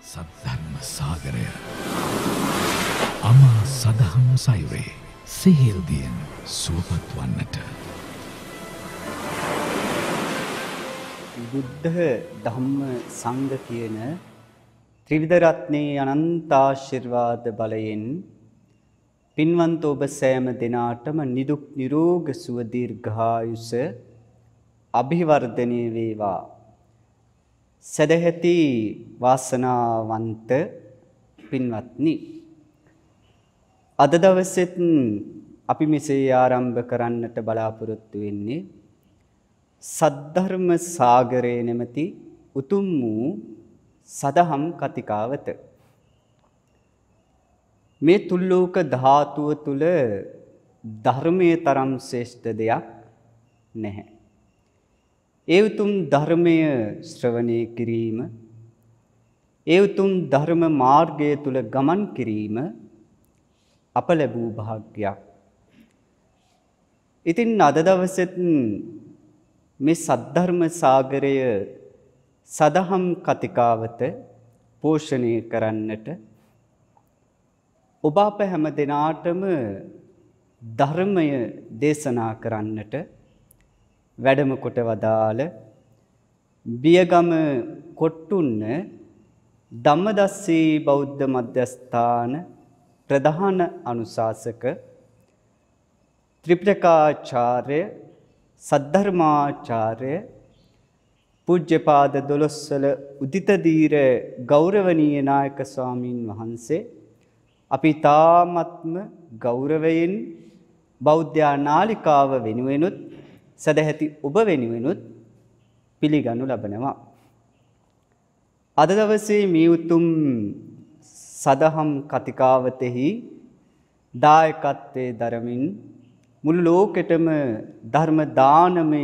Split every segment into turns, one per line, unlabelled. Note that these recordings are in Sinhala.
සද්ධර්ම සාගරය අමා සදහම් සයුරේ සිහිල්දියෙන් සුවපත් වන්නට
බුද්ධ ධම්ම සංඝ කියන ත්‍රිවිධ රත්නයේ අනන්ත ආශිර්වාද බලයෙන් පින්වන්ත ඔබ සෑම දිනාටම නිදුක් නිරෝග සුව දීර්ඝායුෂ අභිවර්ධනය වේවා. සදැහැති වාසනාවන්ත පින්වත්නි, අද දවසෙත් අපි මෙසේ ආරම්භ කරන්නට බලාපොරොත්තු වෙන්නේ සද්ධර්ම සාගරේ නැමැති උතුම් වූ සදහම් කතිකාවත. මේ තුල්ලෝක ධාතුව තුල ධර්මයේ තරම් ශ්‍රේෂ්ඨ දෙයක් නැහැ. ඒ උතුම් ධර්මය ශ්‍රවණය කිරීම, ඒ උතුම් ධර්ම මාර්ගය තුල ගමන් කිරීම අප ලැබූ භාග්‍යයක්. ඉතින් අද දවසෙත් මේ සද්ධර්ම සාගරය සදහම් කතිකාවත පෝෂණය කරන්නට ඔබ අප හැම දිනාටම ධර්මය දේශනා කරන්නට වැඩම කොට වදාළ බියගම කොට්ටුන්න ධම්මදස්සී බෞද්ධ මධ්‍යස්ථාන ප්‍රධාන අනුශාසක ත්‍රිපිටකාචාර්ය සද්ධර්මාචාර්ය පූජ්‍යපාද දොළොස්වල උදිතදීර ගෞරවනීය නායක ස්වාමින් වහන්සේ අපි තාමත්ම ගෞරවයෙන් බෞද්ධ නාලිකාව වෙනුවෙනුත් සදැහැති ඔබ වෙනුවෙනුත් පිළිගනු ලබනවා. අද දවසේ මේ උතුම් සදහම් කතිකාවතෙහි දායකත්වයේ දරමින් මුළු ලෝකෙටම ධර්ම දානමය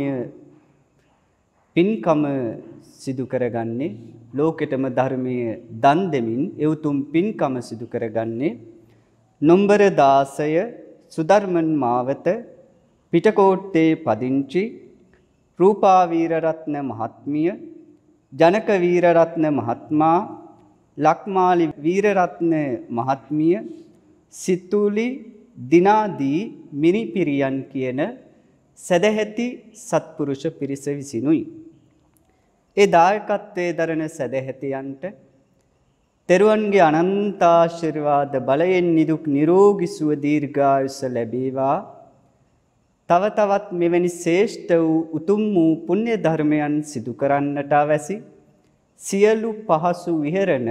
පින්කම සිදු කරගන්නේ, ලෝකෙටම ධර්මයේ දන් දෙමින් ඒ උතුම් පින්කම සිදු කරගන්නේ නොම්බර 16 සුධර්මන් මාවත පිටකෝට්ටේ පදිංචි රූපා වීරරත්න මහත්මිය, ජනක වීරරත්න මහත්මයා, ලක්මාලි වීරරත්න මහත්මිය, සිතුලි දිනාදී මිනිපිරියන් කියන සදැහැති සත්පුරුෂ පිරිස විසිනුයි. ඒ දායකත්වයේ දරන සදැහැතියන්ට තෙරුවන්ගේ අනන්ත ආශිර්වාද බලයෙන් නිදුක් නිරෝගී සුව දීර්ඝායුෂ ලැබේවා. තව තවත් මෙවැනි ශ්‍රේෂ්ඨ වූ උතුම් වූ පුණ්‍ය ධර්මයන් සිදු කරන්නට අවැසි සියලු පහසු විහෙරණ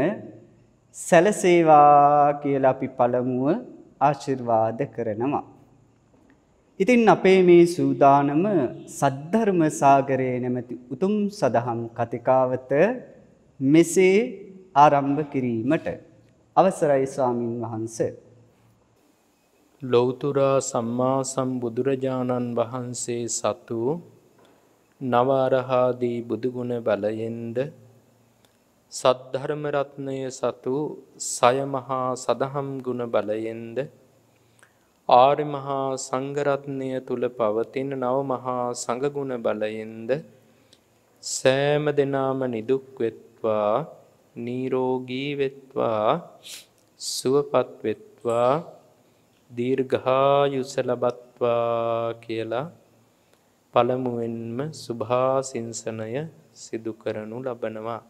සැලසේවා කියලා අපි පළමුව ආශිර්වාද කරනවා. ඉතින් අපේ මේ සූදානම සද්ධර්ම සාගරේ නැමැති උතුම් සදහම් කතිකාවත මෙසේ ආරම්භ කිරීමට අවසරයි ස්වාමින් වහන්සේ.
ලෞතුරා සම්මා සම්බුදුරජාණන් වහන්සේ සතු නව අරහාදී බුදුගුණ බලයෙන්ද සද්ධර්ම රත්නය සතු සය මහා සදහම් ගුණ බලයෙන්ද ආර්ය මහා සංඝ රත්නය තුල පවතින නව මහා සංඝ ගුණ බලයෙන්ද සෑම දිනම නිදුක් වෙත්වා, නිරෝගී වෙත්වා, සුවපත් වෙත්වා, දීර්ඝායුෂ ලබත්වා කියලා පළමුවෙන්ම සුභාසින්සනය සිදු කරනු ලබනවා.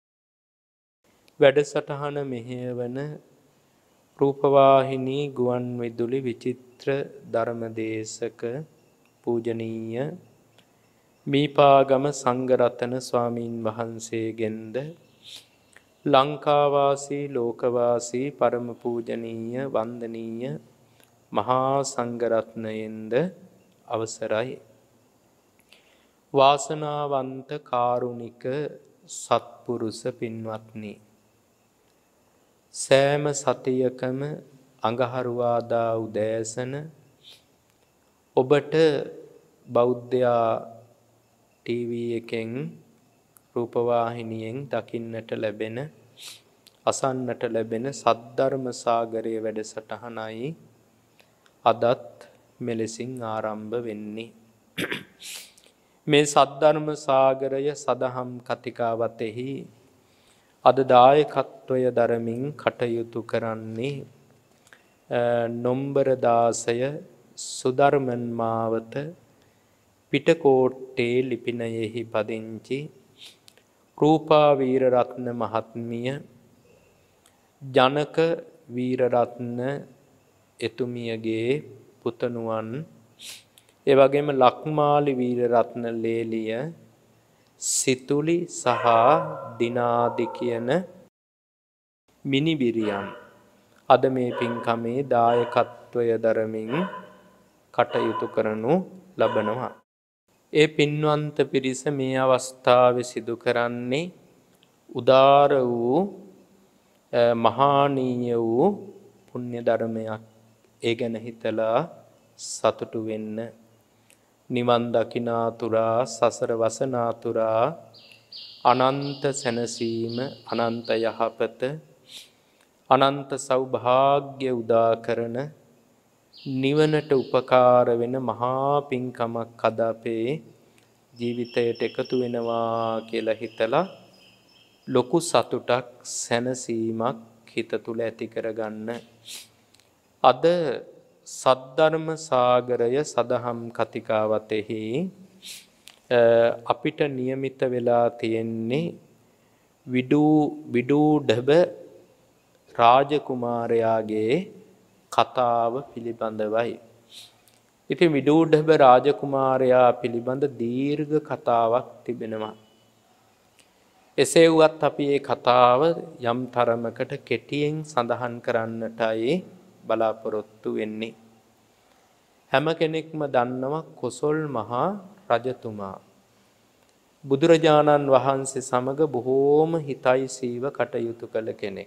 වැඩසටහන මෙහෙයවන රූපවාහිනී ගුවන් විදුලි විචිත්‍ර ධර්මදේශක පූජනීය මීපාගම සංඝරතන ස්වාමීන් වහන්සේගෙන්ද ලංකාවාසී ලෝකවාසී පරම පූජනීය වන්දනීය මහා සංඝරත්නයෙන්ද අවසරයි. වාසනාවන්ත කාරුණික සත්පුරුෂ පින්වත්නි, සෑම සතියකම අඟහරුවාදා උදෑසන ඔබට බෞද්ධයා ටීවී එකෙන් රූපවාහිනියෙන් දකින්නට ලැබෙන, අසන්නට ලැබෙන සද්ධර්ම සාගරයේ වැඩසටහනයි අදත් මෙලෙසින් ආරම්භ වෙන්නේ. මේ සද්ධර්ම සාගරය සදහම් කතිකාවතෙහි අද දායකත්වය දරමින් කටයුතු කරන්නේ නොම්බර 16 සුධර්මන් මාවත පිටකෝට්ටේ ලිපිනයෙහි පදිංචි රූපා වීරරත්න මහත්මිය, ජනක වීරරත්න එතුමියගේ පුතණුවන්, ඒ වගේම ලක්මාලි වීරරත්න ලේලිය, සිතුලි සහ දිනාදි කියන මිනිබිරියන් අද මේ පින්කමේ දායකත්වය දරමින් කටයුතු කරනු ලබනවා. ඒ පින්වන්ත පිරිස මේ අවස්ථාවේ සිදු කරන්නේ උදාර වූ මහානීය වූ පුණ්‍ය ධර්මයක්. ඒ ගැන හිතලා සතුටු වෙන්න. නිවන් දකිනාතුරා සසර වසනාතුරා අනන්ත සැනසීම, අනන්ත යහපත, අනන්ත සෞභාග්‍ය උදා කරන නිවනට උපකාර වෙන මහා පින්කමක් අද අපේ ජීවිතයට එකතු වෙනවා කියලා හිතලා ලොකු සතුටක්, සැනසීමක් හිත තුල ඇති කරගන්න. අද සද්ධර්ම සාගරය සදහම් කතිකාවතෙහි අපිට નિયમિત වෙලා තියෙන්නේ විඩූඩබ රාජකුමාරයාගේ කතාව පිළිබඳවයි. ඉතින් විඩූඩබ රාජකුමාරයා පිළිබඳ දීර්ඝ කතාවක් තිබෙනවා. එසේ වුවත් අපි මේ කතාව යම් තරමකට කෙටියෙන් සඳහන් කරන්නටයි බලාපොරොත්තු වෙන්නේ. හැම කෙනෙක්ම දන්නවා කොසල් මහා රජතුමා බුදුරජාණන් වහන්සේ සමග බොහෝම හිතයිසීව කටයුතු කළ කෙනෙක්.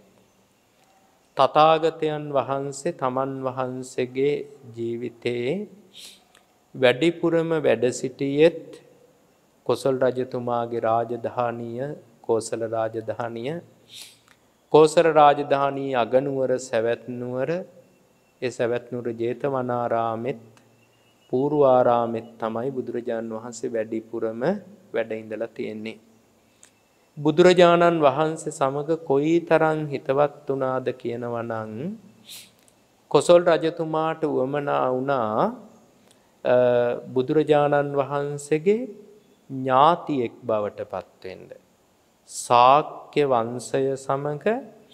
තථාගතයන් වහන්සේ තමන් වහන්සේගේ ජීවිතයේ වැඩිපුරම වැඩ සිටියෙත් කොසල් රජතුමාගේ රාජධානිය කෝසල රාජධානිය. කෝසල රාජධානී අගනුවර සවැත් නුවර, ඒ සවැත් නුවර ජේතවනාරාමෙත් පූර්වාරාමෙත් තමයි බුදුරජාණන් වහන්සේ වැඩිපුරම වැඩ ඉඳලා තියෙන්නේ. බුදුරජාණන් වහන්සේ සමග කොයිතරම් හිතවත් වුණාද කියනවා නම් කොසල් රජතුමාට උවමනා වුණා බුදුරජාණන් වහන්සේගේ ඥාතියෙක් බවට පත් වෙන්න. ශාක්‍ය වංශය සමග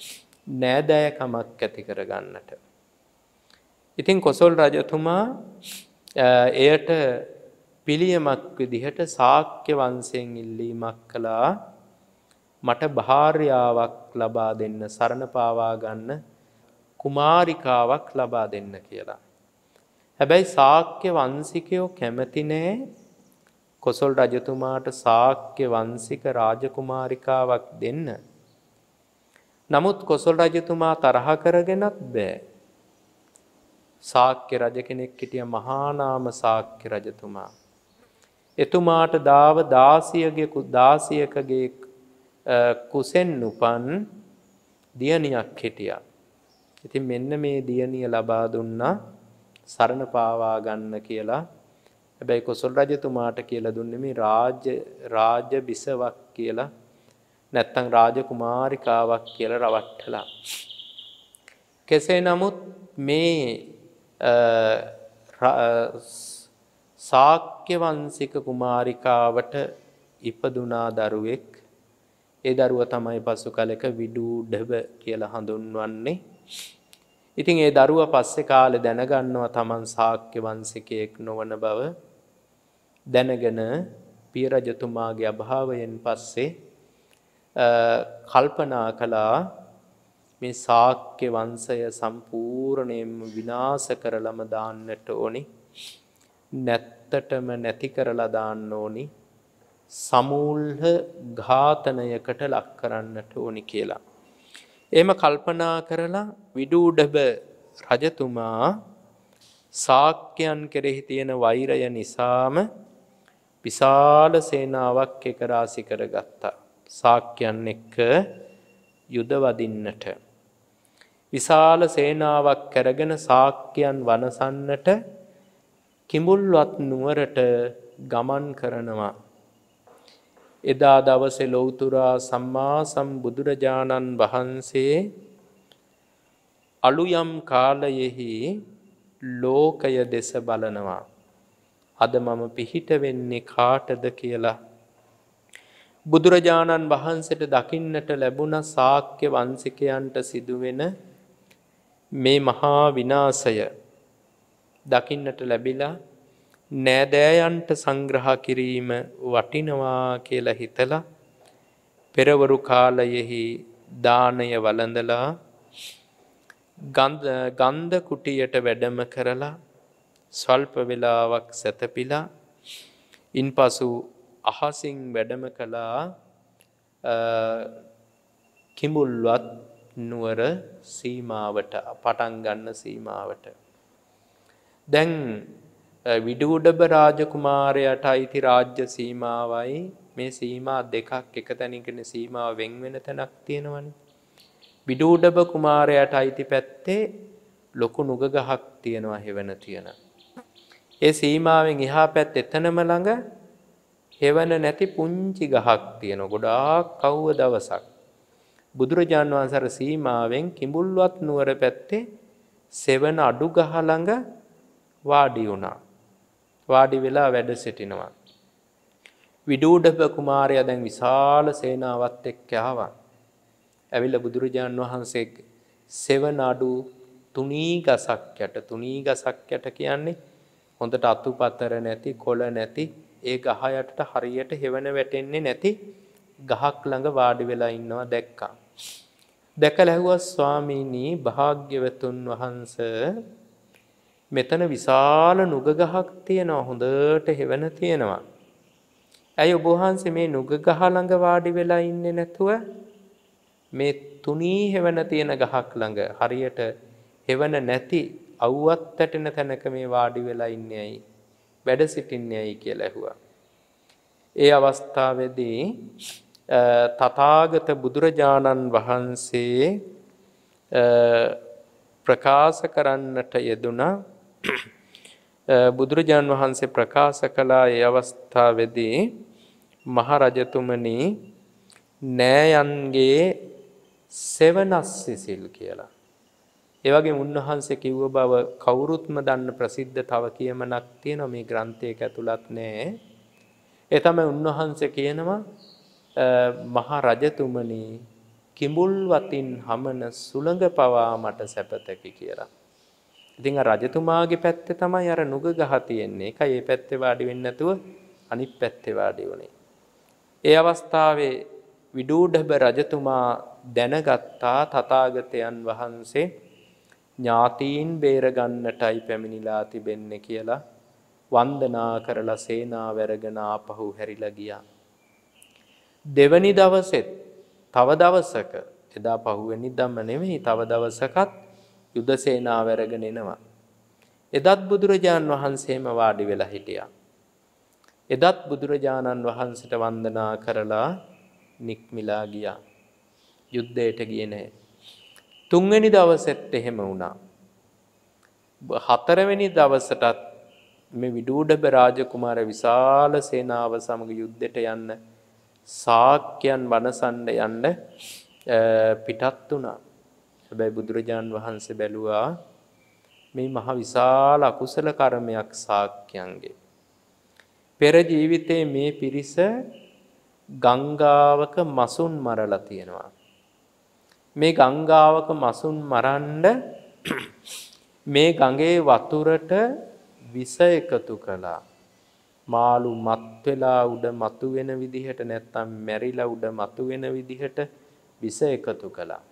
නෑදෑකමක් ඇති කරගන්නට. ඉතින් කොසල් රජතුමා එයට පිළියමක් විදිහට ශාක්‍ය වංශයෙන් ඉල්ලීමක් කළා, මට භාර්යාවක් ලබා දෙන්න, සරණ පාවා ගන්න කුමාරිකාවක් ලබා දෙන්න කියලා. හැබැයි ශාක්‍ය වංශිකයෝ කැමති නෑ කොසල් රජතුමාට ශාක්‍ය වංශික රාජකුමාරිකාවක් දෙන්න. නමුත් කොසල් රජතුමා තරහ කරගෙනත් බෑ. ශාක්‍ය රජ කෙනෙක් හිටිය, මහා නාම ශාක්‍ය රජතුමා. එතුමාට දාව 16කගේ කුසෙන් උපන් දියණියක් හිටියා. ඉතින් මෙන්න මේ දියණිය ලබා දුන්නා සරණ පාවා ගන්න කියලා. හැබැයි කොසල් රජතුමාට කියලා දුන්නේ මේ රාජ බිසවක් කියලා, නැත්තම් රාජකුමාරිකාවක් කියලා රවට්ටලා. කෙසේ නමුත් මේ ශාක්‍ය වංශික කුමාරිකාවට ඉපදුනා දරුවෙක්. ඒ දරුවා තමයි පසු කලක විඩූඩබ කියලා හඳුන්වන්නේ. ඉතින් ඒ දරුවා පස්සේ කාලේ දැනගන්නවා තමන් ශාක්‍ය වංශිකයෙක් නොවන බව. දැනගෙන පිය රජතුමාගේ අභාවයෙන් පස්සේ කල්පනා කළා මේ ශාක්‍ය වංශය සම්පූර්ණයෙන්ම විනාශ කරලම දාන්නට ඕනි. නැත්තටම නැති කරලා දාන්න ඕනි. සමූල්හ ඝාතනයකට ලක් කරන්නට ඕනි කියලා. එහෙම කල්පනා කරලා විඩූඩබ රජතුමා ශාක්‍යයන් කෙරෙහි තියෙන වෛරය නිසාම විශාල සේනාවක් එක රාශි කරගත්තා. ශාක්‍යයන් එක්ක යුද වදින්නට. විශාල සේනාවක් කරගෙන ශාක්‍යයන් වනසන්නට කිඹුල්වත් නුවරට ගමන් කරනවා. එදා දවසේ ලෞතුරා සම්මා සම්බුදුරජාණන් වහන්සේ අලුයම් කාලයෙහි ලෝකය දෙස බලනවා. අද මම පිහිට වෙන්නේ කාටද කියලා බුදුරජාණන් වහන්සේට දකින්නට ලැබුණ ශාක්‍ය වංශිකයන්ට සිදුවෙන මේ මහා විනාශය දකින්නට ලැබිලා නෑදෑයන්ට සංග්‍රහ කිරීම වටිනවා කියලා හිතලා පෙරවරු කාලයෙහි දානය වළඳලා ගන්ධ කුටියට වැඩම කරලා ස්වල්ප වේලාවක් සැතපීලා ඉන්පසු අහසින් වැඩම කළා කිඹුල්වත් නුවර සීමාවට පටන් ගන්න සීමාවට. දැන් විදුඩබ රාජකුමාරයාට අයිති රාජ්‍ය සීමාවයි මේ සීමා දෙකක් එක තැනකින් සීමාව වෙන් වෙන තැනක් තියෙනවනේ. විදුඩබ කුමාරයාට අයිති පැත්තේ ලොකු නුග ගහක් තියෙනවා හෙවන තියෙන. ඒ සීමාවෙන් එහා පැත්තේ එතනම ළඟ හෙවන නැති පුංචි ගහක් තියෙනවා. ගොඩාක් කවුව දවසක් බුදුරජාන් වහන්සේ සීමාවෙන් කිඹුල්වත් නුවර පැත්තේ සෙවන අඩු ගහ ළඟ වාඩි වුණා. වාඩි වෙලා වැඩ සිටිනවා. විදුඩබ කුමාරයා දැන් විශාල සේනාවත් එක්ක ආවා. ඇවිල්ලා බුදුරජාන් වහන්සේ සෙවන අඩු තුනී ගසක් යට කියන්නේ හොඳට අතුපතර නැති කොළ නැති ඒ ගහ යටට හරියට හෙවන වැටෙන්නේ නැති ගහක් ළඟ වාඩි වෙලා ඉන්නවා දැක්කා. දැකලා ඇහුවා ස්වාමීනි භාග්‍යවතුන් වහන්සේ මෙතන විශාල නුග ගහක් තියෙනවා හොඳට හෙවන තියෙනවා. ඇයි ඔබ වහන්සේ මේ නුග ගහ ළඟ වාඩි වෙලා ඉන්නේ නැතුව මේ තුනී හෙවන තියෙන ගහක් ළඟ හරියට හෙවන නැති අවුවත් ඇටෙන තැනක මේ වාඩි වෙලා ඉන්නේ ඇයි? වැඩ සිටින්නේ ඇයි කියලා ඇහුවා. ඒ අවස්ථාවේදී තථාගත බුදුරජාණන් වහන්සේ ප්‍රකාශ කරන්නට යෙදුණා. බුදුරජාණන් වහන්සේ ප්‍රකාශ කළා ඒ අවස්ථාවේදී මහරජතුමනි නෑයන්ගේ සෙවනස් සිසිල් කියලා. ඒ වගේම උන්වහන්සේ කිව්ව බව කවුරුත්ම දන්න ප්‍රසිද්ධ තව කියමනක් තියෙනවා මේ ග්‍රන්ථයක ඇතුළත් නෑ. ඒ තමයි උන්වහන්සේ කියනවා මහ රජතුමනි කිඹුල් වතින් හමන සුළඟ පවා මට සැපතකි කියලා. ඉතින් රජතුමාගේ පැත්තේ තමයි අර නුග ගහ තියෙන්නේ. ඒකයි මේ පැත්තේ වාඩි වෙන්නේ නැතුව අනිත් පැත්තේ වාඩි වුණේ. ඒ අවස්ථාවේ විදුඩබ රජතුමා දැනගත්තා තථාගතයන් වහන්සේ ඥාතීන් බේර ගන්නටයි පැමිණිලා තිබෙන්නේ කියලා වන්දනා කරලා සේනාව අරගෙන ආපහු හැරිලා ගියා. දෙවනි දවසෙත් තව දවසක එදා පහුවෙනිදාම නෙමෙයි තව දවසකත් යුද සේනාව අරගෙන එනවා. එදත් බුදුරජාන් වහන්සේම වාඩි වෙලා හිටියා. එදත් බුදුරජාණන් වහන්සේට වන්දනා කරලා නික්මිලා ගියා. යුද්ධයට ගියේ නැහැ. තුන්වෙනි දවසෙත් එහෙම වුණා. හතරවෙනි දවසටත් මේ විදුඩබ රාජකුමාර විශාල සේනාව සමග යුද්ධයට යන්න ශාක්‍යයන් වනසන්න යන්න පිටත් වුණා. හැබැයි බුදුරජාන් වහන්සේ බැලුවා මේ මහ විශාල අකුසල කර්මයක් ශාක්‍යයන්ගේ. පෙර ජීවිතේ මේ පිරිස ගංගාවක මසුන් මරලා තියෙනවා. මේ ගංගාවක මසුන් මරන්න මේ ගඟේ වතුරට විස එකතු කළා. මාළු මත් වෙලා උඩ මතු වෙන විදිහට නැත්තම් මැරිලා උඩ මතු වෙන විදිහට විස එකතු කළා.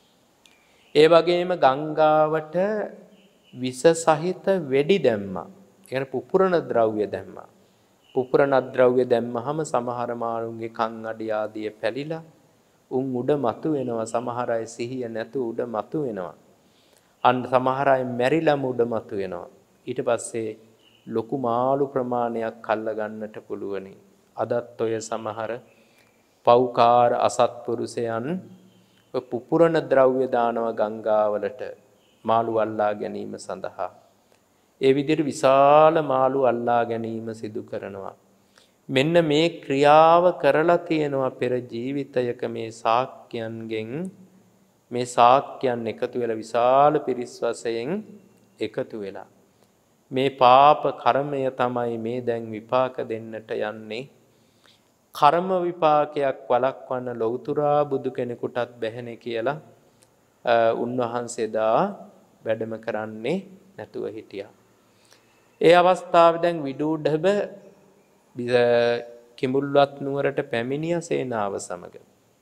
ඒ වගේම ගංගාවට විස සහිත වෙඩි දැම්මා. ඒ කියන්නේ පුපුරන ද්‍රව්‍ය දැම්මා. පුපුරන ද්‍රව්‍ය දැම්මහම සමහර මාළුන්ගේ කන් අඩි ආදිය පැලිලා උන් උඩ මතු වෙනවා. සමහර අය සිහිය නැතු උඩ මතු වෙනවා. අන්න සමහර අය මැරිලාම උඩ මතු වෙනවා. ඊට පස්සේ ලොකු මාළු ප්‍රමාණයක් අල්ල ගන්නට පුළුවනි. අදත් ඔය සමහර පෞකාර අසත්පුරුෂයන් පුපුරන ද්‍රව්‍ය දානවා ගංගාවලට මාළු අල්ලා ගැනීම සඳහා. ඒ විදිහට විශාල මාළු අල්ලා ගැනීම සිදු කරනවා. මෙන්න මේ ක්‍රියාව කරලා තියෙනවා පෙර ජීවිතයක මේ ශාක්‍යයන්ගෙන් මේ ශාක්‍යයන් එකතු වෙලා විශාල පිරිස් වශයෙන් එකතු වෙලා මේ පාප කර්මය තමයි මේ දැන් විපාක දෙන්නට යන්නේ. කර්ම විපාකයක් වළක්වන්න ලෞතුරා බුදු කෙනෙකුටත් බැහැනේ කියලා උන්වහන්සේදා වැඩම කරන්නේ නැතුව හිටියා. ඒ අවස්ථාවේ දැන් විදුඩබ කිඹුල්වත් නුවරට පැමිණිය සේනාව සමග.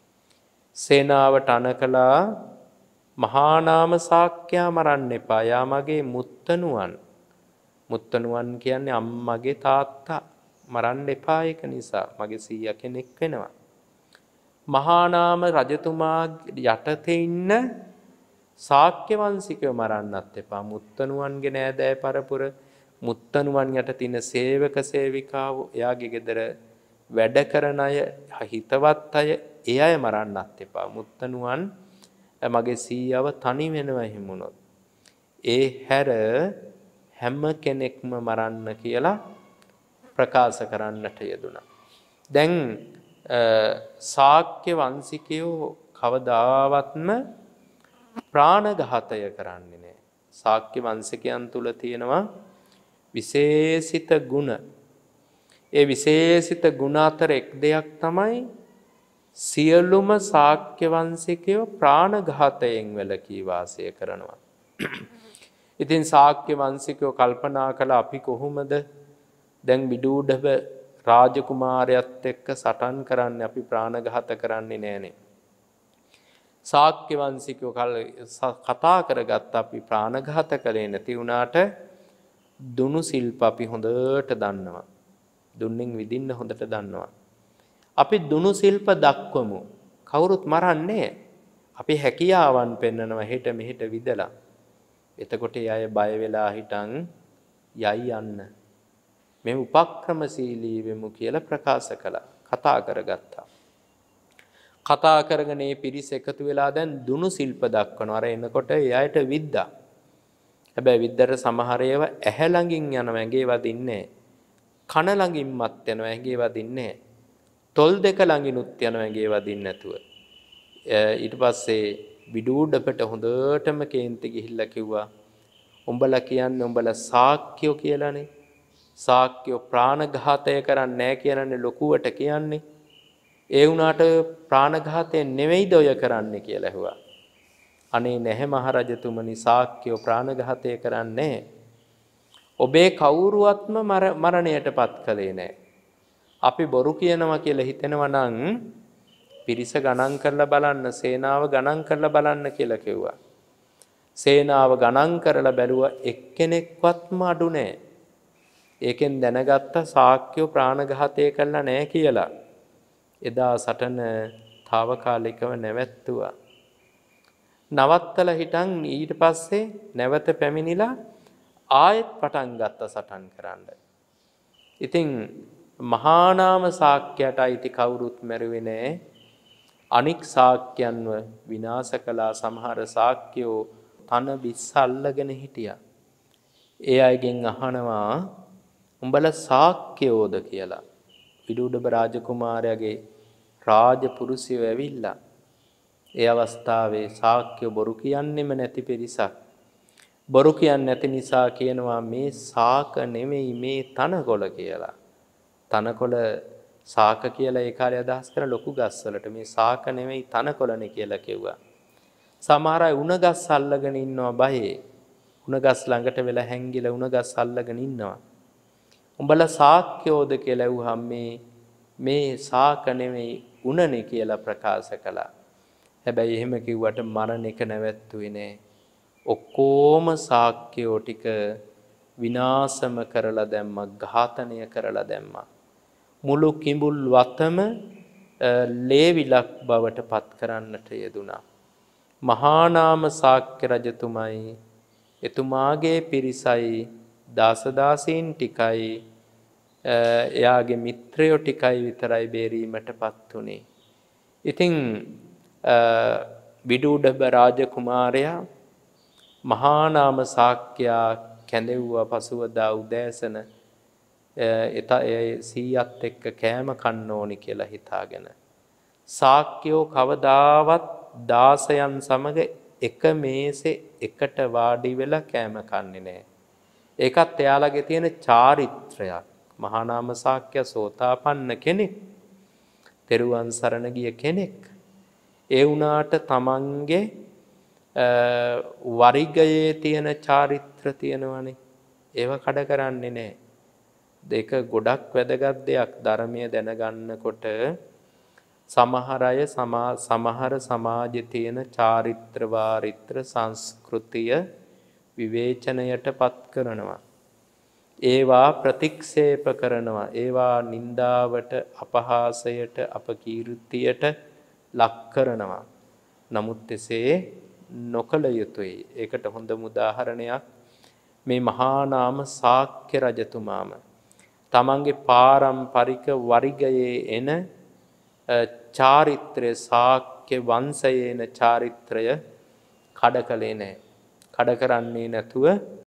සේනාවට අණ කළා මහා නාම ශාක්‍යයා මරන්න එපා. යා මගේ මුත්තණුවන්. මුත්තණුවන් කියන්නේ අම්මගේ තාත්තා. මරන්න එපා ඒක නිසා. මගේ සීයා කෙනෙක් වෙනවා. මහා නාම රජතුමා යටතේ ඉන්න ශාක්‍ය වංශිකව මරන්නත් එපා. මුත්තණුවන්ගේ නෑදෑ පරපුර මුත්තණුවන් යට තියෙන සේවක සේවිකාවෝ එයාගේ ගෙදර වැඩ කරන අය හිතවත් අය ඒ අය මරන්නත් එපා. මුත්තණුවන් මගේ සීයව තනි වෙනවා එහෙම වුණොත්. ඒ හැර හැම කෙනෙක්ම මරන්න කියලා ප්‍රකාශ කරන්නට යෙදුණා. දැන් ශාක්‍ය වංශිකයෝ කවදාවත්ම ප්‍රාණඝාතය කරන්නේ නැහැ. ශාක්‍ය වංශිකයන් තුල තියෙනවා විශේෂිත ගුණ. ඒ විශේෂිත ගුණ අතර එක් දෙයක් තමයි සියලුම ශාක්‍ය වංශිකයෝ ප්‍රාණඝාතයෙන් වැළකී වාසය කරනවා. ඉතින් ශාක්‍ය වංශිකයෝ කල්පනා කළා අපි කොහොමද දැන් විදුඩබ රාජකුමාරයත් එක්ක සටන් කරන්නේ අපි ප්‍රාණඝාත කරන්නේ නෑනේ. ශාක්‍ය වංශිකයෝ කතා කරගත්ත අපි ප්‍රාණඝාත කළේ නැති වුණාට දුනු සිල්ප අපි හොඳට දන්නවා. දුන්නෙන් විදින්න හොඳට දන්නවා. අපි දුනු සිල්ප දක්වමු. කවුරුත් මරන්නේ අපි හැකියාවන් පෙන්නනවා හෙට මෙහෙට විදලා. එතකොට අය බය වෙලා හිටන් යයි යන්න. මේ උපක්‍රමශීලී වෙමු කියලා ප්‍රකාශ කළා. කතා කරගත්තා. කතා කරගෙන මේ පිරිස එකතු වෙලා දැන් දුනු සිල්ප දක්වනවා. අර එනකොට එයාට විද්දා. හැබැයි විද්දර සමහර ඒවා ඇහැ ළඟින් යනවා ඇඟේ වදින්නේ. කන ළඟින්මත් යනවා ඇඟේ වදින්නේ. තොල් දෙක ළඟිනුත් යනවා ඇඟේ වදින්නේ නැතුව. ඊට පස්සේ විදුඩබට හොඳටම කේන්ති ගිහිල්ලා කිව්වා උඹලා කියන්නේ උඹලා ශාක්‍යෝ කියලානේ. ශාක්‍යෝ ප්‍රාණඝාතය කරන්නේ නැහැ කියලානේ ලොකුවට කියන්නේ. ඒ වුණාට ප්‍රාණඝාතය නෙවෙයිද ඔය කරන්නේ කියලා ඇහුවා. අනේ නැහැ මහරජතුමනි ශාක්‍යෝ ප්‍රාණඝාතය කරන්නේ. ඔබේ කවුරුවත්ම මරණයටපත් කළේ නැහැ. අපි බොරු කියනවා කියලා හිතෙනවා නම් පිරිස ගණන් කරලා බලන්න සේනාව ගණන් කරලා බලන්න කියලා කිව්වා. සේනාව ගණන් කරලා බැලුවා එක්කෙනෙක්වත්ම අඩු නැහැ. ඒකෙන් දැනගත්ත ශාක්‍යෝ ප්‍රාණඝාතය කළා නැහැ කියලා. එදා සටන తాවකාලිකව නැවැත්තුවා. නවත්තලා හිටන් ඊට පස්සේ නැවත පැමිණිලා ආයෙත් පටන් ගත්ත සටන් කරන්න. ඉතින් මහා නාම ශාක්‍යයට අයිති කවුරුත් මැරුවේ නැහැ. අනික් ශාක්‍යයන්ව විනාශ කළා. සමහර ශාක්‍යයෝ තන බිස්ස අල්ලගෙන හිටියා. ඒ අයගෙන් අහනවා උඹලා ශාක්‍යයෝද කියලා. විදුඩබ රාජකුමාරයාගේ රාජපුරුෂයෝ ඇවිල්ලා ඒ අවස්ථාවේ ශාක්‍යයෝ බොරු කියන්නෙම නැති පිරිසක්. බොරු කියන්නේ නැති නිසා කියනවා මේ ශාක නෙමෙයි මේ තනකොළ කියලා. තනකොළ ශාක කියලා ඒ කාලේ අදහස් කරන ලොකු ගස්වලට මේ ශාක නෙමෙයි තනකොළනේ කියලා කිව්වා. සමහර අය උණ ගස් අල්ලගෙන ඉන්නවා බයේ. උණ ගස් ළඟට වෙලා හැංගිලා උණ ගස් අල්ලගෙන ඉන්නවා. උඹලා ශාක්‍යෝද කියලා ඇහුවහම මේ ශාක නෙමෙයි උණනේ කියලා ප්‍රකාශ කළා. හැබැයි එහෙම කිව්වට මරණ එක නැවැත්තුවේ නෑ. ඔක්කොම ශාක්‍යෝ ටික විනාශම කරලා දැම්මා, ඝාතනය කරලා දැම්මා. මුළු කිඹුල් වතම ලේවිලක් බවට පත් කරන්නට යෙදුණා. මහා නාම ශාක්‍ය රජතුමයි එතුමාගේ පිරිසයි දාසදාසීන් ටිකයි එයාගේ මිත්‍රයෝ ටිකයි විතරයි බේරීමටපත් උනේ. ඉතින් විදුඩබ රාජකුමාරයා මහා නාම ශාක්‍යයා කැඳෙව්වා පසුවදා උදෑසන සීයත් එක්ක කෑම කන්න ඕනි කියලා හිතාගෙන. ශාක්‍යයෝ කවදාවත් දාසයන් සමග එක මේසේ එකට වාඩි වෙලා කෑම කන්නේ නැහැ. ඒකත් එයාලගේ තියෙන චාරිත්‍රයක්. මහානාම ශාක්‍ය සෝතාපන්න කෙනෙක්. තෙරුවන් සරණ ගිය කෙනෙක්. ඒ වුණාට තමන්ගේ වරිගයේ තියෙන චාරිත්‍ර තියෙනවනේ. ඒව කඩ කරන්නේ නැහැ. දෙක ගොඩක් වැදගත් දෙයක් ධර්මය දැනගන්නකොට සමහර අය සමහර සමාජයේ තියෙන චාරිත්‍ර වාරිත්‍ර සංස්කෘතිය විවේචනයට පත් කරනවා. ඒවා ප්‍රතික්ෂේප කරනවා. ඒවා නින්දාවට අපහාසයට අපකීර්තියට ලක් කරනවා. නමුත් එසේ නොකළ යුතුයි. ඒකට හොඳම උදාහරණයක් මේ මහා නාම ශාක්‍ය රජතුමාම තමන්ගේ පාරම්පරික වරිගයේ එන චාරිත්‍රය ශාක්‍ය වංශයේ එන චාරිත්‍රය කඩ කළේ නැහැ. කඩ කරන්නේ නැතුව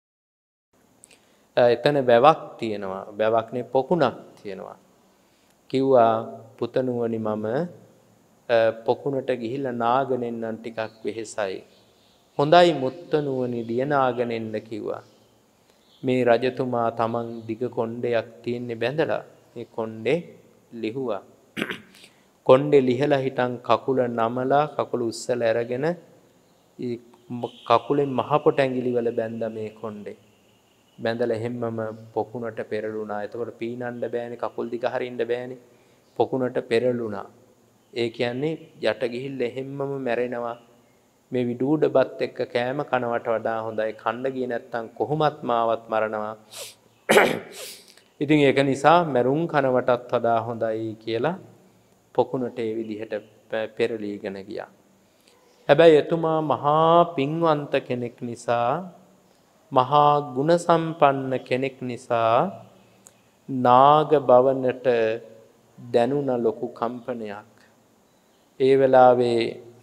එතන වැවක් තියෙනවා. වැවක්නේ පොකුණක් තියෙනවා. කිව්වා පුතණුවනි මම පොකුණට ගිහිල්ලා නාගෙන එන්නම් ටිකක් වෙහෙසයි. හොඳයි මුත්තණුවනි දිය නාගෙන එන්න කිව්වා. මේ රජතුමා තමන් දිග කොණ්ඩයක් තියෙන්නේ බැඳලා මේ කොණ්ඩේ ලිහුවා. කොණ්ඩේ ලිහලා හිටන් කකුල නමලා කකුල උස්සලා අරගෙන කකුලෙන් මහ පොට ඇඟිලි වල බැඳා මේ කොණ්ඩේ. බැඳලා හැමම පොකුණට පෙරළුණා. එතකොට පීනන්න බෑනේ, කකුල් දිග හරින්න බෑනේ. පොකුණට පෙරළුණා. ඒ කියන්නේ යට ගිහිල්ලා හැමම මැරෙනවා. මේ විඩූඩබත් එක්ක කෑම කනවට වඩා හොඳයි. කන්න ගියේ නැත්තම් කොහොමත් මාවත් මරනවා. ඉතින් ඒක නිසා මැරුම් කනවටත් වඩා හොඳයි කියලා පොකුණට ඒ විදිහට පෙරලීගෙන ගියා. හැබැයි එතුමා මහා පින්වන්ත කෙනෙක් නිසා, මහා ගුණ සම්පන්න කෙනෙක් නිසා නාග භවනට දැනුණ ලොකු කම්පනයක්. ඒ වෙලාවේ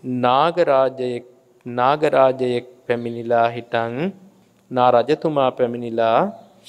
නාගරාජයෙක් පැමිණිලා හිටන් නා රජතුමා පැමිණිලා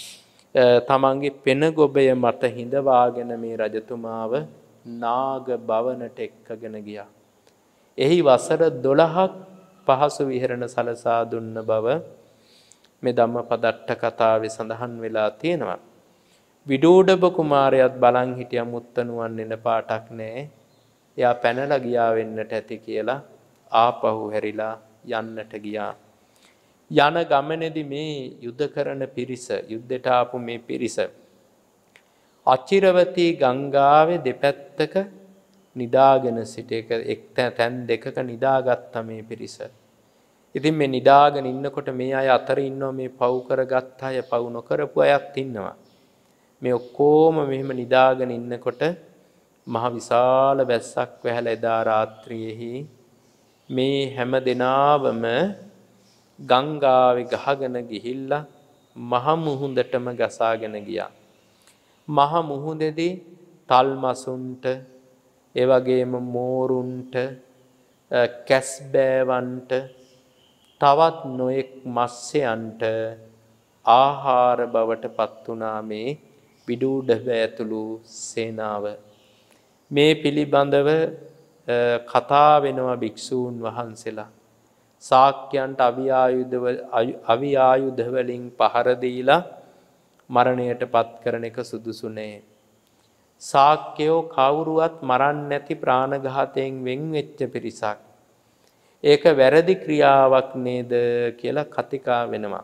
තමන්ගේ පෙන ගොබය මත හිඳවාගෙන මේ රජතුමාව නාග භවනට එක්කගෙන ගියා. එහි වසර 12ක් පහසු විහරණ සලසා දුන්න බව මේ ධම්මපදට්ට කතාවේ සඳහන් වෙලා තියෙනවා. විඩූඩබ කුමාරයාත් බලන් හිටියා මුත්තණුවන් එන පාටක් නැහැ. එයා පැනලා ගියා වෙන්නට ඇති කියලා ආපහු හැරිලා යන්නට ගියා. යන ගමනේදී මේ යුද්ධ කරන පිරිස, යුද්ධයට ආපු මේ පිරිස අචිරවතී ගංගාවේ දෙපැත්තක නිදාගෙන සිට එක් තැන් දෙකක නිදාගත්ත මේ පිරිස. ඉතින් මේ නිදාගෙන ඉන්නකොට මේ අය අතර ඉන්නවා මේ පව් කරගත් අය, පව් නොකරපු අයත් ඉන්නවා. මේ ඔක්කොම මෙහෙම නිදාගෙන ඉන්නකොට මහ විශාල වැස්සක් වැහැලා එදා රාත්‍රියේහි මේ හැම දෙනාවම ගංගාවේ ගහගෙන ගිහිල්ලා මහ මුහුදටම ගසාගෙන ගියා. මහ මුහුදේදී තල්මසුන්ට, ඒ වගේම මෝරුන්ට, කැස්බෑවන්ට, තවත් නොයෙක් මත්ස්‍යයන්ට ආහාර බවට පත් වුණා මේ විඩූඩබ ඇතුළු සේනාව. මේ පිළිබඳව කතා වෙනවා භික්ෂූන් වහන්සේලා. ශාක්‍යයන්ට අවියායුධ වලින් පහර දීලා මරණයට පත් කරන එක සුදුසු නෑ. ශාක්‍යයෝ කවුරුවත් මරන්නේ නැති ප්‍රාණඝාතයෙන් වෙන් වෙච්ච පිරිසක්. ඒක වැරදි ක්‍රියාවක් නේද කියලා කතිකා වෙනවා.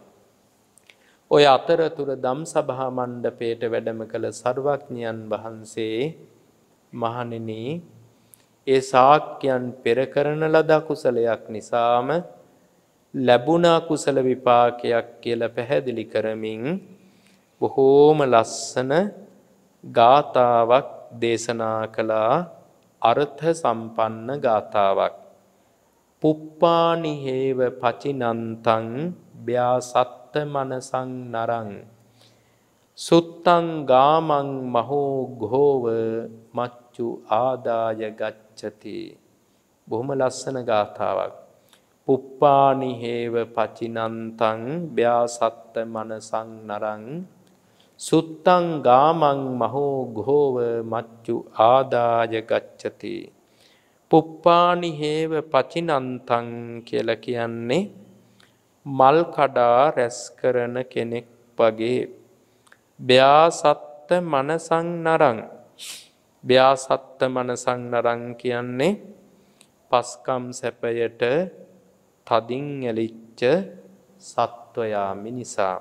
ඔය අතරතුර ධම්සභා මණ්ඩපයට වැඩම කළ සර්වඥයන් වහන්සේ මහණෙනි, ඒ ශාක්‍යයන් පෙර කරන ලද කුසලයක් නිසාම ලැබුණ කුසල විපාකයක් කියලා පැහැදිලි කරමින් බොහෝම ලස්සන ගාථාවක් දේශනා කළා. අර්ථ සම්පන්න ගාථාවක්. පුප්පානි හේව පචිනන්තං ව්‍යාසත්ත මනසං නරං සුත්තං ගාමං මහෝ ඝෝව මච්චු ආදාය ගච්ඡති. බොහොම ලස්සන ගාථාවක්. පුප්පානි හේව පචිනන්තං ව්‍යාසත්ත මනසං නරං සුත්තං ගාමං මහෝ ගෝව මච්චු ආදාය ගච්ඡති. පුප්පානි හේව පචිනන්තං කියලා කියන්නේ මල් කඩා රැස් කරන කෙනෙක් වගේ. ව්‍යාසත්ත මනසං නරං. ව්‍යාසත්ත මනසං නරං කියන්නේ පස්කම් සැපයට තදින් ඇලිච්ච සත්වයා මිනිසා.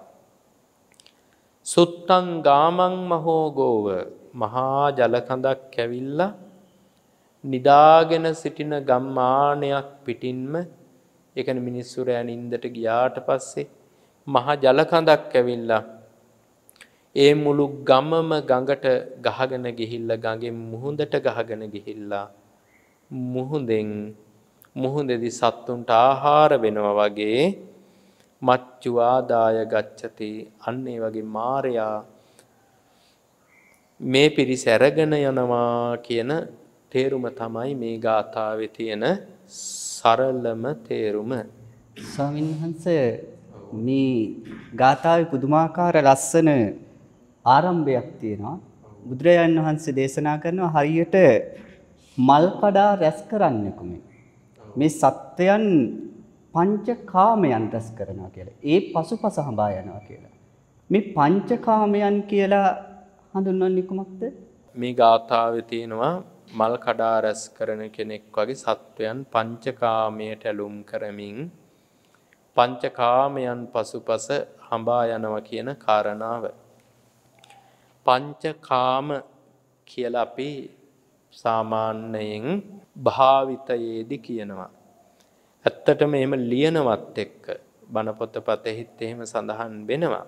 සුත්තං ගාමං මහෝ ගෝව මහා ජලකඳක් ඇවිල්ලා නිදාගෙන සිටින ගම්මානයක් පිටින්ම එකන මිනිස්සු රෑ නින්දට ගියාට පස්සේ මහා ජලකඳක් ඇවිල්ලා ඒ මුළු ගමම ගඟට ගහගෙන ගිහිල්ලා ගඟෙන් මුහුදට ගහගෙන ගිහිල්ලා මුහුදෙදි සත්තුන්ට ආහාර වෙනවා වගේ මච්චු ආදාය ගච්ඡති. අන්න ඒ වගේ මාරයා මේ පිරිස අරගෙන යනවා කියන තේරුම තමයි මේ ගාථාවේ තියෙන සරලම තේරුම.
ස්වාමීන් වහන්සේ මේ ගාථාවේ පුදුමාකාර ලස්සන ආරම්භයක් තියෙනවා. බුදුරජාණන් වහන්සේ දේශනා කරනවා හරියට මල් කඩා රැස් කරන්නෙකු මේ සත්වයන් පංචකාමයන් රැස් කරනවා කියලා. ඒ පසුපස හඹා යනවා කියලා. මේ පංචකාමයන් කියලා හඳුන්වන්නේ කුමක්ද?
මේ ගාථාවේ තියෙනවා මල් කඩා රැස් කරන කෙනෙක් වගේ සත්වයන් පංචකාමයට ඇලුම් කරමින් පංචකාමයන් පසුපස හඹා යනවා කියන කාරණාව. පංචකාම කියලා අපි සාමාන්‍යයෙන් භාවිතයේදී කියනවා. ඇත්තටම එහෙම ලියනවත් එක්ක බණ පොතපතෙහිත් එහෙම සඳහන් වෙනවා.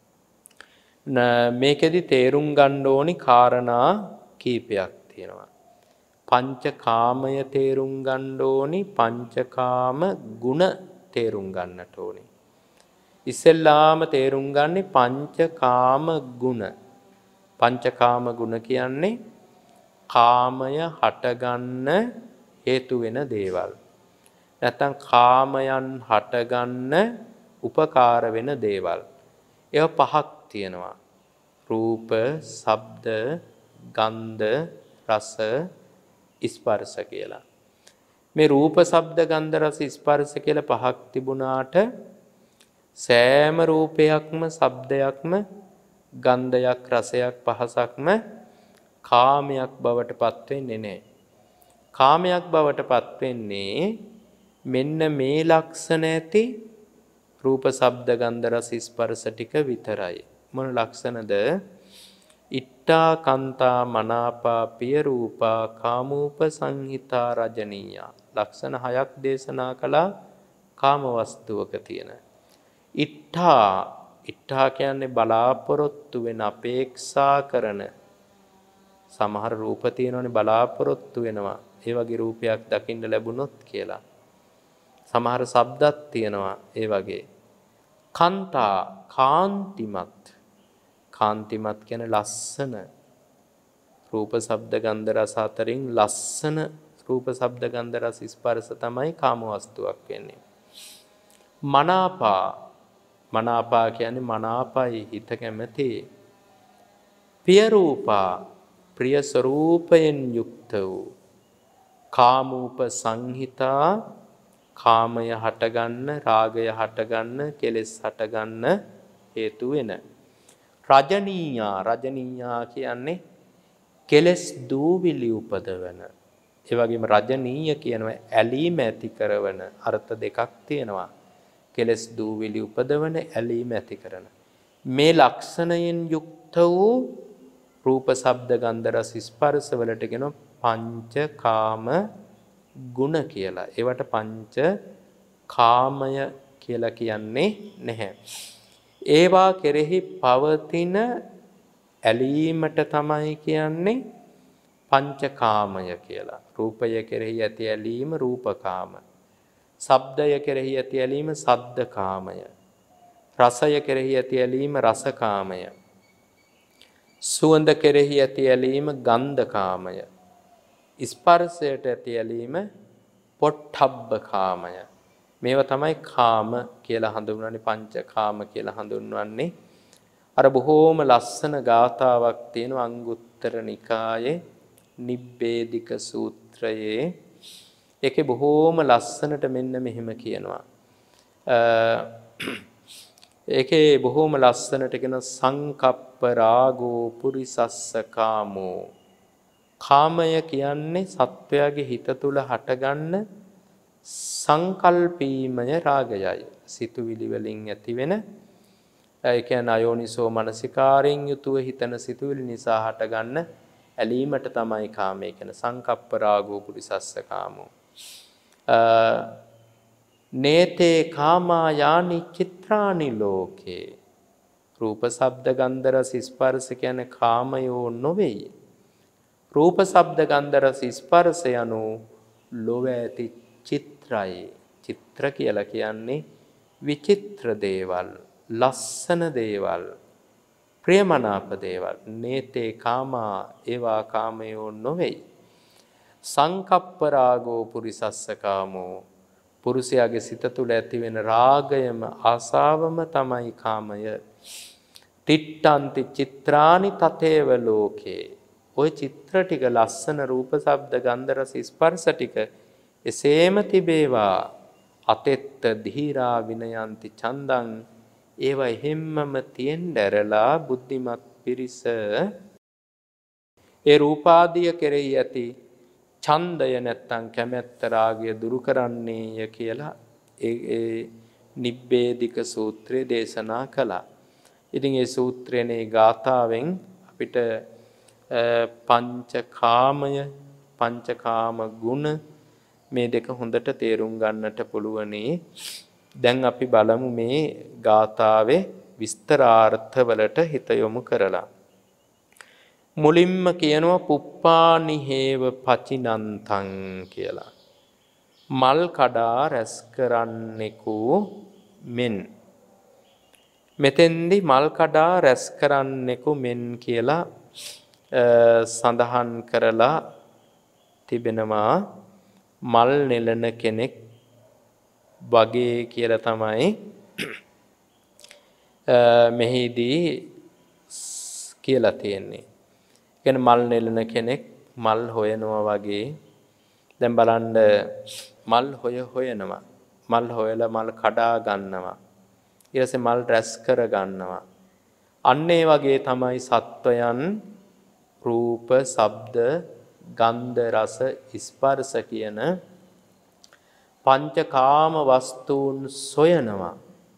මේකෙදි තේරුම් ගන්න ඕනි කාරණා කීපයක් තියෙනවා. පංචකාමය තේරුම් ගන්න ඕනි, පංචකාම ගුණ තේරුම් ගන්නට ඕනි. ඉස්සෙල්ලාම තේරුම් ගන්නේ පංචකාම ගුණ. පංචකාම ගුණ කියන්නේ කාමය හටගන්න හේතු වෙන දේවල්. නැත්නම් කාමයන් හටගන්න උපකාර වෙන දේවල්. ඒවා පහක් තියෙනවා. රූප, ශබ්ද, ගන්ධ, රස, ස්පර්ශ කියලා. මේ රූප, ශබ්ද, ගන්ධ, රස, ස්පර්ශ කියලා පහක් තිබුණාට සෑම රූපයක්ම, ශබ්දයක්ම, ගන්ධයක්, රසයක්, පහසක්ම කාමයක් බවට පත් වෙන්නේ නැහැ. කාමයක් බවට පත් වෙන්නේ මෙන්න මේ ලක්ෂණ ඇති රූප, ශබ්ද, ගන්ධ, රස, ස්පර්ශ ටික විතරයි. මොන ලක්ෂණද? ඉට්ඨා කන්තා මනාපා පිය රූපා කාමූප සංහිතා රජනීයා. ලක්ෂණ 6ක් දේශනා කළා කාම වස්තුවක තියෙන. ඉට්ඨා කියන්නේ බලාපොරොත්තු වෙන, අපේක්ෂා කරන. සමහර රූප තියෙනවනේ බලාපොරොත්තු වෙනවා ඒ වගේ රූපයක් දකින්න ලැබුණොත් කියලා. සමහර ශබ්දත් තියෙනවා ඒ වගේ. කාන්තා කාන්තිමත්. කාන්තිමත් කියන්නේ ලස්සන. රූප, ශබ්ද, ගන්ධ, රස අතරින් ලස්සන රූප, ශබ්ද, ගන්ධ, රස, ස්පර්ශ තමයි කාම වස්තුවක් වෙන්නේ. මනාපා කියන්නේ මනාපයි, හිත කැමති. පිය රූපා ප්‍රිය ස්වરૂපයෙන් යුක්ත වූ. කාමූප සංහිතා කාමය හටගන්න, රාගය හටගන්න, කෙලෙස් හටගන්න හේතු වෙන. රජනීයා කියන්නේ කෙලෙස් දූවිලි උපදවන. ඒ වගේම රජනීය කියනවා ඇලීම ඇති කරන අර්ථ දෙකක් තියෙනවා. කෙලෙස් දූවිලි උපදවන, ඇලීම ඇති කරන. මේ ලක්ෂණයෙන් යුක්ත වූ රූප, ශබ්ද, ගන්ධ, රස, ස්පර්ශ වලට කියනවා පංචකාම ගුණ කියලා. ඒවට පංච කාමය කියලා කියන්නේ නැහැ. ඒවා කෙරෙහි පවතින ඇලීමට තමයි කියන්නේ පංචකාමය කියලා. රූපය කෙරෙහි ඇති ඇලීම රූපකාම. ශබ්දය කෙරෙහි ඇති ඇලීම සද්දකාමය. රසය කෙරෙහි ඇති ඇලීම රසකාමය. සුවඳ කෙරෙහි ඇති ඇලීම ගන්ධකාමය. ස්පර්ශයට ඇති ඇලීම පොට්ටබ්බකාමය. මේවා තමයි කාම කියලා හඳුන්වන්නේ, පංචකාම කියලා හඳුන්වන්නේ. අර බොහෝම ලස්සන ගාථාවක් තියෙනවා අංගුත්තර නිකායේ නිබ්බේධික සූත්‍රයේ. ඒකේ බොහෝම ලස්සනට මෙන්න මෙහෙම කියනවා. ඒකේ බොහෝම ලස්සනට කියන සංකප්ප රාගෝ පුරිසස්ස කාමෝ. කාමය කියන්නේ සත්වයාගේ හිත තුල හටගන්න සංකල්පීමය රාගයයි. සිතුවිලි වලින් ඇතිවෙන ඒ කියන්නේ අයෝනිසෝ මනසිකාරයෙන් යුතුව හිතන සිතුවිලි නිසා හටගන්න ඇලීමට තමයි කාමය කියන සංකප්ප රාගෝ පුරිසස්ස කාමෝ. නේතේ කාමා යානි චිත්‍රානි ලෝකේ. රූප ශබ්ද ගන්ධ රස ස්පර්ශ කියන්නේ කාමයෝ නොවේයි. රූප ශබ්ද ගන්ධ රස ස්පර්ශ යනු ලොව ඇති චිත්‍රයි. චිත්‍ර කියලා කියන්නේ විචිත්‍ර දේවල්, ලස්සන දේවල්, ප්‍රියමනාප දේවල්. නේතේ කාමා ඒවා කාමයෝ නොවේයි. සංකප්ප රාගෝ පුරිසස්ස කාමෝ. පුරුෂයාගේ සිත තුළ ඇතිවෙන රාගයම ආසාවම තමයි කාමය. තිට්ඨන්ති චිත්‍රානි තතේව ලෝකේ. ඔය චිත්‍ර ටික ලස්සන රූප ශබ්ද ගන්ධ රස ස්පර්ශ ටික එසේම තිබේවා. අතෙත්ත ධීරා විනයන්ති චන්දං. ඒවා එහෙම්මම තියෙන්න ඇරලා බුද්ධිමත් පිරිස ඒ රූපාදිය කෙරෙහි ඇති ඡන්දය නැත්තම් කැමැත්ත රාගය දුරු කරන්නේය කියලා ඒ නිබ්බේධික සූත්‍රයේ දේශනා කළා. ඉතින් ඒ සූත්‍රයේ ගාථාවෙන් අපිට පංචකාමය, පංචකාම ගුණ මේ දෙක හොඳට තේරුම් ගන්නට පුළුවනි. දැන් අපි බලමු මේ ගාථාවේ විස්තරාර්ථ වලට හිත යොමු කරලා. මුලින්ම කියනවා පුප්පානි හේව පචිනන්තං කියලා. මල් කඩා රැස් කරන්නෙකු මෙන්. මෙතෙන්දි මල් කඩා රැස් කරන්නෙකු මෙන් කියලා සඳහන් කරලා තිබෙනවා. මල් නෙලන කෙනෙක් වගේ කියලා තමයි මෙහිදී කියලා තියෙන්නේ. කියන්නේ මල් නෙලන කෙනෙක් මල් හොයනවා වගේ. දැන් බලන්න මල් හොයනවා. මල් හොයලා මල් කඩා ගන්නවා. ඊට පස්සේ මල් රැස් කර ගන්නවා. අන්න ඒ වගේ තමයි සත්වයන් රූප, ශබ්ද, ගන්ධ, රස, ස්පර්ශ කියන පංචකාම වස්තුන් සොයනවා.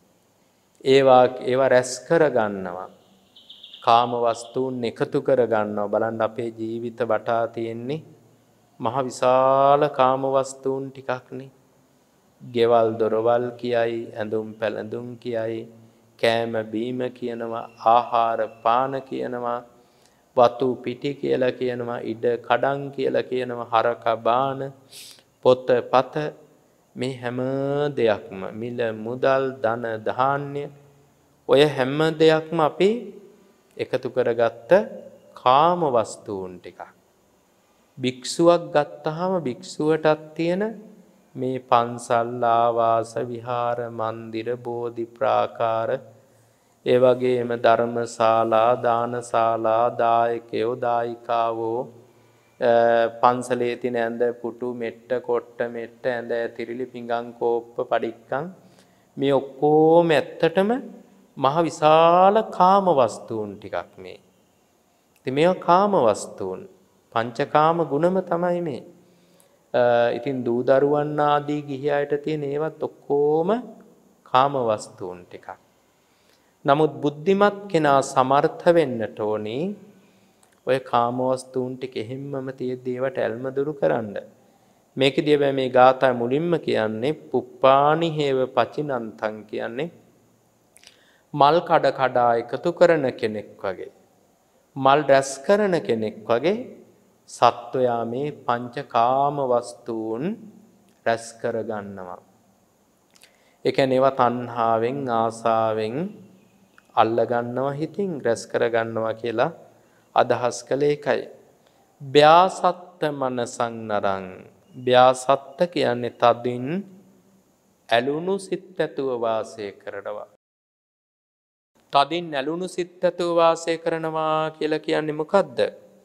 ඒවා රැස් කර ගන්නවා. කාම වස්තුන් එකතු කර ගන්නවා. බලන්න අපේ ජීවිත වටා තියෙන්නේ මහ විශාල කාම වස්තුන් ටිකක්නේ. ගෙවල් දොරවල් කියයි, ඇඳුම් පැළඳුම් කියයි, කෑම බීම කියනවා, ආහාර පාන කියනවා, වතු පිටි කියලා කියනවා, ඉඩ කඩන් කියලා කියනවා, හරක බාන, පොත පත, මේ හැම දෙයක්ම මිල මුදල් ධන ධාන්‍ය ඔය හැම දෙයක්ම අපි එකතු කරගත්ත කාම වස්තුන් ටිකක්. භික්ෂුවක් ගත්තාම භික්ෂුවටත් තියෙන මේ පන්සල් ආවාස විහාර මන්දිර බෝධි ප්‍රාකාර ඒ වගේම ධර්මශාලා දානශාලා දායකයෝ දායිකාවෝ පන්සලේ තියෙන ඇඳ පුටු මෙට්ට කොට්ට මෙට්ට ඇඳ ඇතිරිලි පිඟන් කෝප්ප පඩික්කම් මේ ඔක්කොම ඇත්තටම මහ විශාල කාම වස්තුන් ටිකක් මේ. ඉතින් මේවා කාම වස්තුන් පංචකාම ගුණම තමයි මේ. ඉතින් දූ දරුවන් ආදී ගිහි අයට තියෙන ඒවත් ඔක්කොම කාම වස්තුන් ටිකක්. නමුත් බුද්ධිමත් කෙනා සමර්ථ වෙන්නට ඕනි ඔය කාම වස්තුන් ටික එහෙම්මම තියෙද්දී ඒවට ඇල්ම දුරු කරන්න. මේකදී මේ ගාථා මුලින්ම කියන්නේ පුප්පානි හේව පචිනන්තං කියන්නේ මල් කඩ කඩා එකතු කරන කෙනෙක් වගේ. මල් රැස් කරන කෙනෙක් වගේ සත්වයා මේ පංචකාම වස්තුන් රැස් කර ගන්නවා. ඒ කියන්නේ ඒවා තණ්හාවෙන් ආසාවෙන් අල්ල ගන්නවා හිතින් රැස් කර ගන්නවා කියලා අදහස් කළේ ඒකයි. ව්‍යාසත්ත මනසං නරං. ව්‍යාසත්ත කියන්නේ තදින් ඇලුණු සිත් ඇතුව වාසය කරනවා. තදින් නැලුණු සිත් ඇතුව වාසය කරනවා කියලා කියන්නේ මොකද්ද?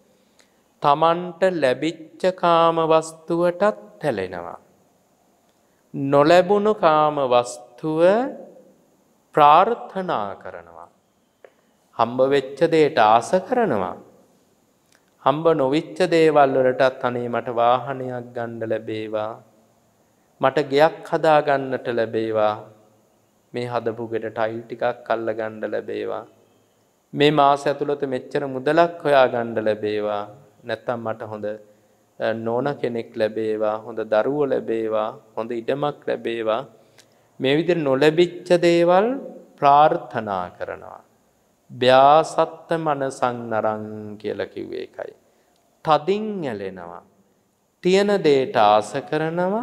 තමන්ට ලැබිච්ච කාම වස්තුවටත් ඇලෙනවා. නොලැබුණු කාම වස්තුව ප්‍රාර්ථනා කරනවා. හම්බ වෙච්ච දෙයට ආස කරනවා. හම්බ නොවිච්ච දේවල් වලටත් අනේ මට වාහනයක් ගන්න ලැබේවා. මට ගෙයක් හදා ගන්නට ලැබේවා. මේ හදපු ගෙට ටයිල් ටිකක් අල්ල ගන්න ලැබේවා. මේ මාස ඇතුළත මෙච්චර මුදලක් හොයා ගන්න ලැබේවා. නැත්තම් මට හොඳ නෝන කෙනෙක් ලැබේවා. හොඳ දරුවෝ ලැබේවා. හොඳ ඉඩමක් ලැබේවා. මේ විදිහට නොලැබිච්ච දේවල් ප්‍රාර්ථනා කරනවා. ව්‍යාසත්ත මනසං නරං කියලා කිව්වේ ඒකයි. තදින් ඇලෙනවා. තියෙන දේට ආස කරනවා.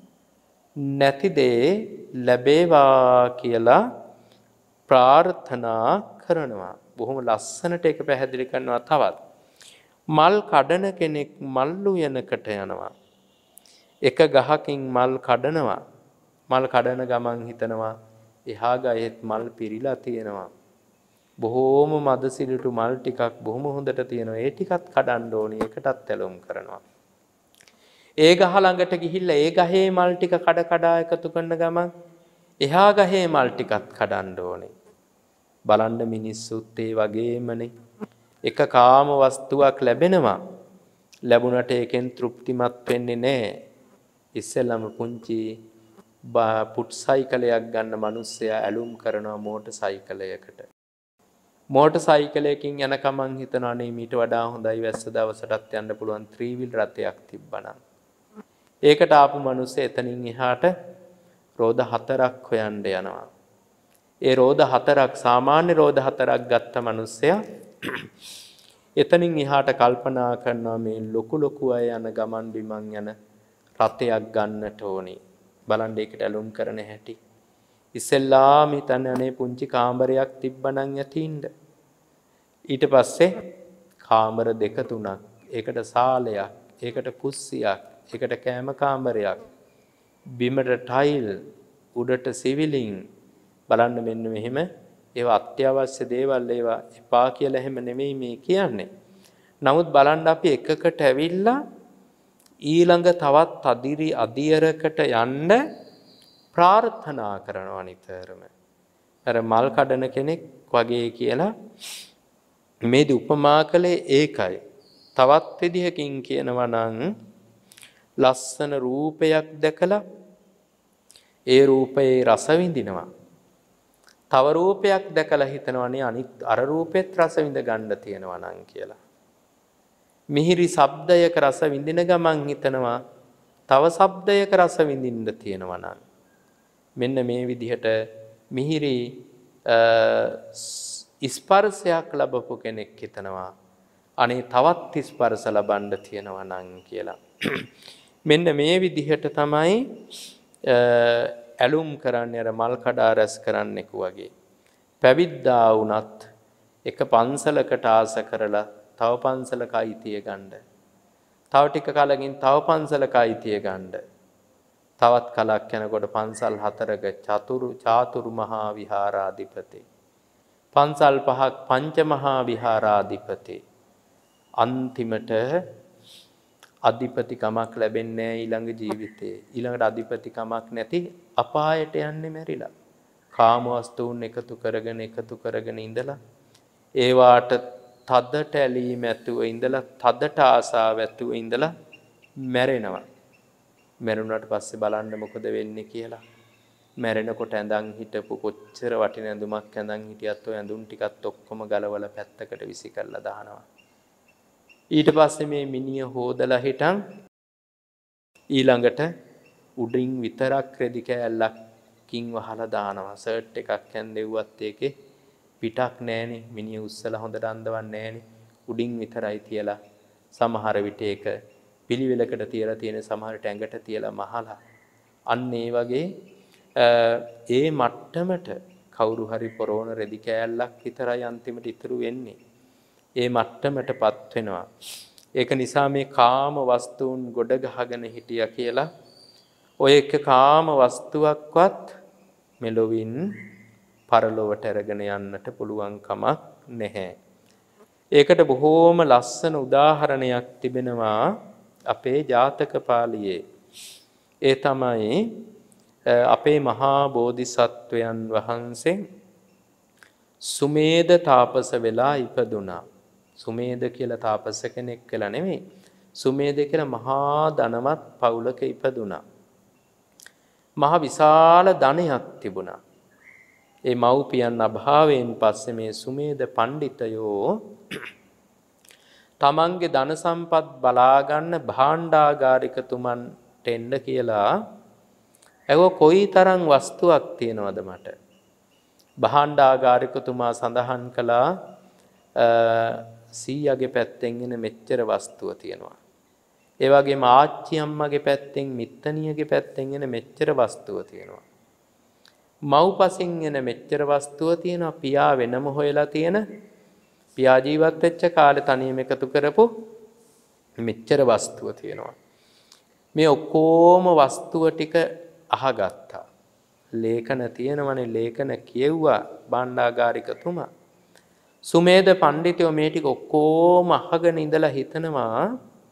නැති දේ ලැබේවා කියලා ප්‍රාර්ථනා කරනවා. බොහොම ලස්සනට ඒක පැහැදිලි කරනවා තවත්. මල් කඩන කෙනෙක් මල් උයනකට යනවා. එක ගහකින් මල් කඩනවා. මල් කඩන ගමන් හිතනවා එහා ගහෙත් මල් පිරීලා තියෙනවා. බොහෝම මදසිලුටු මල් ටිකක් බොහොම හොඳට තියෙනවා. ඒ ටිකත් කඩන්න ඕනේ. ඒකටත් ඇලොම් කරනවා. ඒ ගහ ළඟට ගිහිල්ලා ඒ ගහේ මල් ටික කඩ කඩා එකතු කරන ගමන් එහා ගහේ මල් ටිකත් කඩන්න ඕනේ. බලන්න මිනිස්සුත් ඒ වගේමනේ. එක කාම වස්තුවක් ලැබෙනවා. ලැබුණට ඒකෙන් තෘප්තිමත් වෙන්නේ නැහැ. ඉස්සෙල්ලම පුංචි පුට් සයිකලයක් ගන්න මිනිස්සයා ඇලුම් කරනවා මෝටර් සයිකලයකට. මෝටර් සයිකලයකින් යන කමන් හිතනවා නේ මීට වඩා හොඳයි වැස්ස දවසටත් යන්න පුළුවන් 3 wheel රථයක් තිබ්බනම්. ඒකට ආපු මිනිස්සෙ එතනින් එහාට රෝද 4ක් හොයන්න යනවා. ඒ රෝද 4ක් සාමාන්‍ය රෝද 4ක් ගත්ත මිනිස්සයා එතනින් එහාට කල්පනා කරනවා මේ ලොකු ලොකු අය යන ගමන් බිමන් යන රථයක් ගන්නට ඕනේ. බලන්න ඒකට ඇලුම් කරන හැටි. ඉස්සෙල්ලාම හිතන්නේ අනේ පුංචි කාමරයක් තිබ්බනම් යතින්ද. ඊට පස්සේ කාමර 2 3ක්, ඒකට සාලයක්, ඒකට කුස්සියක්, ඒකට කෑම කාමරයක්, බිමට ටයිල්, උඩට සිවිලින්. බලන්න මෙන්න මෙහෙම ඒවා අත්‍යවශ්‍ය දේවල් ඒවා එපා කියලා එහෙම නෙමෙයි මේ කියන්නේ. නමුත් බලන්න අපි එකකට ඇවිල්ලා ඊළඟ තවත් අදියරකට යන්න ප්‍රාර්ථනා කරනවා නිතරම. අර මල් කඩන කෙනෙක් වගේ කියලා මේ උපමා කළේ ඒකයි. තවත් විදිහකින් කියනවා නම් ලස්සන රූපයක් දැකලා ඒ රූපේ රස විඳිනවා. තව රූපයක් දැකලා හිතනවානේ අනිත් අර රූපෙත් රස විඳ ගන්න තියෙනවා නම් කියලා. මිහිරි ශබ්දයක රස විඳින ගමන් හිතනවා තව ශබ්දයක රස විඳින්න තියෙනවා නම්. මෙන්න මේ විදිහට මිහිරි ස්පර්ශයක් ලැබපු කෙනෙක් හිතනවා අනේ තවත් ස්පර්ශ ලබන්න තියෙනවා නම් කියලා. මෙන්න මේ විදිහට තමයි ඇලුම් කරන්නේ අර මල් කඩා රැස් කරන්නෙකු වගේ. පැවිද්දා වුණත් එක පන්සලකට ආස කරලා තව පන්සලක අයිතිය ගන්න. තව ටික කලකින් තව පන්සලක අයිතිය ගන්න. තවත් කලක් යනකොට පන්සල් 4ක චාතුරු මහා විහාරාධිපති. පන්සල් 5ක් පංච මහා විහාරාධිපති. අන්තිමට අධිපතිකමක් ලැබෙන්නේ ඊළඟ ජීවිතේ. ඊළඟට අධිපතිකමක් නැති අපායට යන්නේ මැරිලා. කාම වස්තුන් එකතු කරගෙන ඉඳලා ඒවාට තදට ඇලීම ඇතුව ඉඳලා තදට ආසාව ඇතුව ඉඳලා මැරෙනවා. මැරුණාට පස්සේ බලන්න මොකද වෙන්නේ කියලා. මැරෙනකොට ඇඳන් හිටපු කොච්චර වටින ඇඳුමක් ඇඳන් හිටියත් ඔය ඇඳුම් ටිකත් ඔක්කොම ගලවලා පැත්තකට විසි කරලා දානවා. ඊට පස්සේ මේ මිනිහ හොදලා හිටන් ඊළඟට උඩින් විතරක් රෙදි කෑල්ලකින් වහලා දානවා. ෂර්ට් එකක් ඇඳෙව්වත් ඒකේ පිටක් නැහනේ. මිනිහ උස්සලා හොඳට අඳවන්නේ නැහනේ. උඩින් විතරයි තියලා සමහර විට ඒක පිළිවෙලකට තියලා තියෙන සමහරට ඇඟට තියලා මහලා. අන්න ඒ වගේ ඒ මට්ටමට කවුරු හරි පොරෝණ රෙදි කෑල්ලක් විතරයි අන්තිමට ඉතුරු වෙන්නේ. ඒ මට්ටමටපත් වෙනවා. ඒක නිසා මේ කාම වස්තුන් ගොඩ ගහගෙන හිටියා කියලා ඔය එක කාම වස්තුවක්වත් මෙලොවින් පරලොවට අරගෙන යන්නට පුළුවන් කමක් නැහැ. ඒකට බොහෝම ලස්සන උදාහරණයක් තිබෙනවා අපේ ජාතක පාළියේ. ඒ තමයි අපේ මහා බෝධිසත්වයන් වහන්සේ සුමේද තාපස වෙලා ඉපදුනා. සුමේද කියලා තාපස කෙනෙක් කියලා නෙමෙයි. සුමේද කියලා මහා ධනවත් පවුලක ඉපදුනා. මහා විශාල ධනයක් තිබුණා. ඒ මව්පියන් අභාවයෙන් පස්සේ මේ සුමේද පඬිතයෝ තමන්ගේ ධන සම්පත් බලා ගන්න භාණ්ඩාගාරිකතුමන්ට එන්න කියලා ඇහුවා කොයිතරම් වස්තුවක් තියෙනවද මට? භාණ්ඩාගාරිකතුමා සඳහන් කළා 100ගේ පැත්තෙන් එන මෙච්චර වස්තුව තියෙනවා. ඒ වගේම ආච්චි අම්මගේ පැත්තෙන් මිත්තණියගේ පැත්තෙන් එන මෙච්චර වස්තුව තියෙනවා. මව්පසින් එන මෙච්චර වස්තුව තියෙනවා. පියා වෙනම හොයලා තියෙන පියා ජීවත් වෙච්ච කාලේ තනියම එකතු කරපු මෙච්චර වස්තුව තියෙනවා. මේ ඔක්කොම වස්තුව ටික අහගත්තා. ලේඛන තියෙනවනේ ලේඛන කියෙව්වා භාණ්ඩාගාරිකතුමා. සුමේද පඬිතුයෝ මේ ටික ඔක්කොම අහගෙන ඉඳලා හිතනවා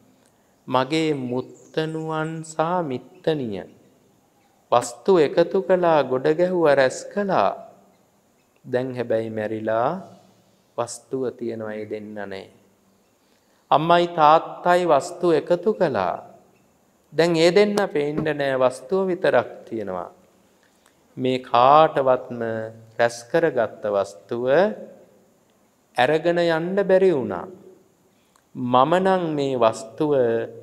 මගේ මුත්තණුවන් සහ මිත්තණිය වස්තු එකතු කළා ගොඩ ගැහුවා රැස් කළා. දැන් හැබැයි මැරිලා වස්තුව තියනවා ඒ දෙන්න නැහැ. අම්මයි තාත්තයි වස්තු එකතු කළා. දැන් ඒ දෙන්න පේන්නේ නැහැ වස්තුව විතරක් තියෙනවා. මේ කාටවත්ම රැස් කරගත්ත වස්තුව අරගෙන යන්න බැරි වුණා. මම නම් මේ වස්තුව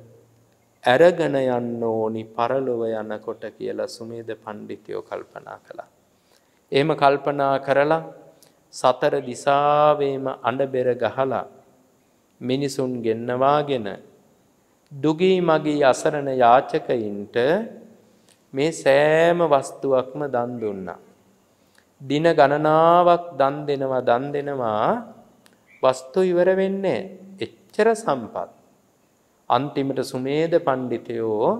අරගෙන යන්න ඕනි පරලොව යනකොට කියලා සුමේද පඬිතුයෝ කල්පනා කළා. එහෙම කල්පනා කරලා සතර දිසාවෙම අඬබෙර ගහලා මිනිසුන් ගෙන්නවාගෙන දුගී මගී අසරණ යාචකයින්ට මේ සෑම වස්තුවක්ම දන් දුන්නා. දින ගණනාවක් දන් දෙනවා වස්තු ඉවර වෙන්නේ එච්චර සම්පත්. අන්තිමට සුමේද පඬිතුයෝ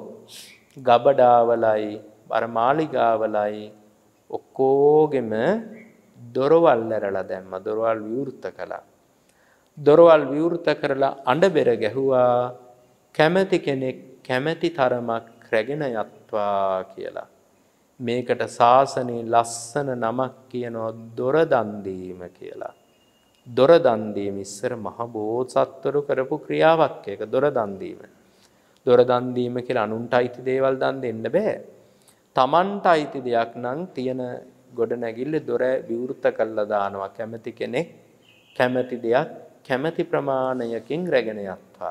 ගබඩාවලයි අර මාලිගාවලයි ඔක්කොගෙම දොරවල් ඇරලා දැම්මා. දොරවල් විවෘත කළා. දොරවල් විවෘත කරලා අඬබෙර ගැහුවා කැමැති කෙනෙක් කැමැති තරමක් රැගෙන යත්වා කියලා. මේකට ශාසනයේ ලස්සන නමක් කියනවා දොර දන් දීම කියලා. දොර දන් දීම ඉස්සර මහ බෝසත්වරු කරපු ක්‍රියාවක් ඒක දොර දන් දීම. දොර දන් දීම කියලා අනුන්ට අයිති දේවල් දන් දෙන්න බෑ. Tamanට අයිති දෙයක් නම් තියෙන ගොඩ නැගිල්ල දොර විවෘත කළා දානවා. කැමැති කෙනෙක් කැමැති දෙයක් කැමැති ප්‍රමාණයකින් රැගෙන යත්වා.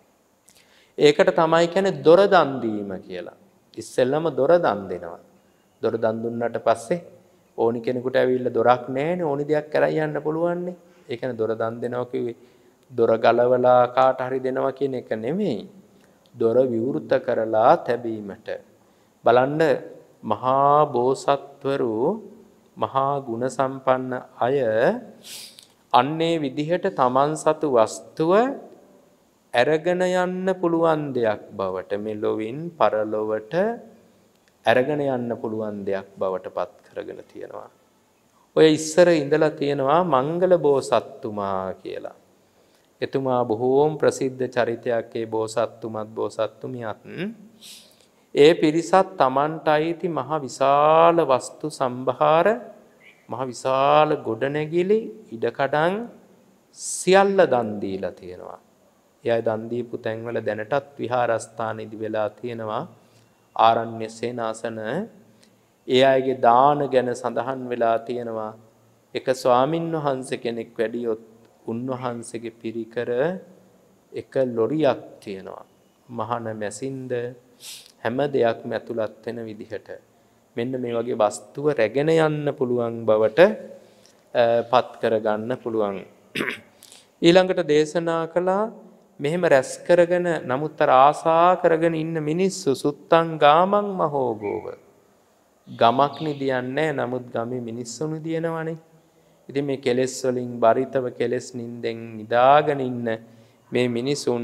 ඒකට තමයි කියන්නේ දොර දන් දීම කියලා. ඉස්සෙල්ලම දොර දන් දෙනවා. දොර දන් දුන්නාට පස්සේ ඕනි කෙනෙකුට ඇවිල්ලා දොරක් නැහැනේ ඕනි දෙයක් කරන් යන්න පුළුවන් නේ. ඒ කියන්නේ දොර දන් දෙනවා කිව්වේ දොර ගලවලා කාට හරි දෙනවා කියන එක නෙමෙයි. දොර විවෘත කරලා තැබීමට. බලන්න මහා බෝසත්වරු මහා ගුණ සම්පන්න අය අන්නේ විදිහට තමන් සතු වස්තුව අරගෙන යන්න පුළුවන් දෙයක් බවට මෙලොවින් පරලොවට අරගෙන යන්න පුළුවන් දෙයක් බවට පත් කරගෙන තියෙනවා. ඔය ඉස්සර ඉඳලා තියෙනවා මංගල බෝසත්තුමා කියලා. එතුමා බොහෝම ප්‍රසිද්ධ චරිතයක් ඒ බෝසත්තුමත් බෝසත්තුමියත්. ඒ පිරිසත් Tamanට අයිති මහ විශාල වස්තු සම්භාර මහ විශාල ගොඩනැගිලි ඉඩකඩම් සියල්ල දන් දීලා තියෙනවා. එයා දන් දීපු තැන්වල දැනටත් විහාරස්ථාන ඉදි වෙලා තියෙනවා. ආරණ්‍ය සේනාසන ඒ අයගේ දාන ගැන සඳහන් වෙලා තියෙනවා. එක ස්වාමින් වහන්සේ කෙනෙක් වැඩියොත් උන්වහන්සේගේ පිරිකර එක ලොරියක් තියෙනවා. මහාන මැසින්ද හැම දෙයක්ම ඇතුළත් වෙන විදිහට මෙන්න මේ වගේ වස්තුව රැගෙන යන්න පුළුවන් බවට පත් කරගන්න පුළුවන්. ඊළඟට දේශනා කළා මෙහෙම රැස් කරගෙන නමුත් ආසා කරගෙන ඉන්න මිනිස්සු සුත්තං ගාමං මහෝගෝව. ගමක් නිදියන්නේ නමුත් ගමේ මිනිස්සු නිදිනවනේ. ඉතින් මේ කෙලෙස් වලින් බරිතව කෙලෙස් නින්දෙන් නිදාගෙන ඉන්න මේ මිනිසුන්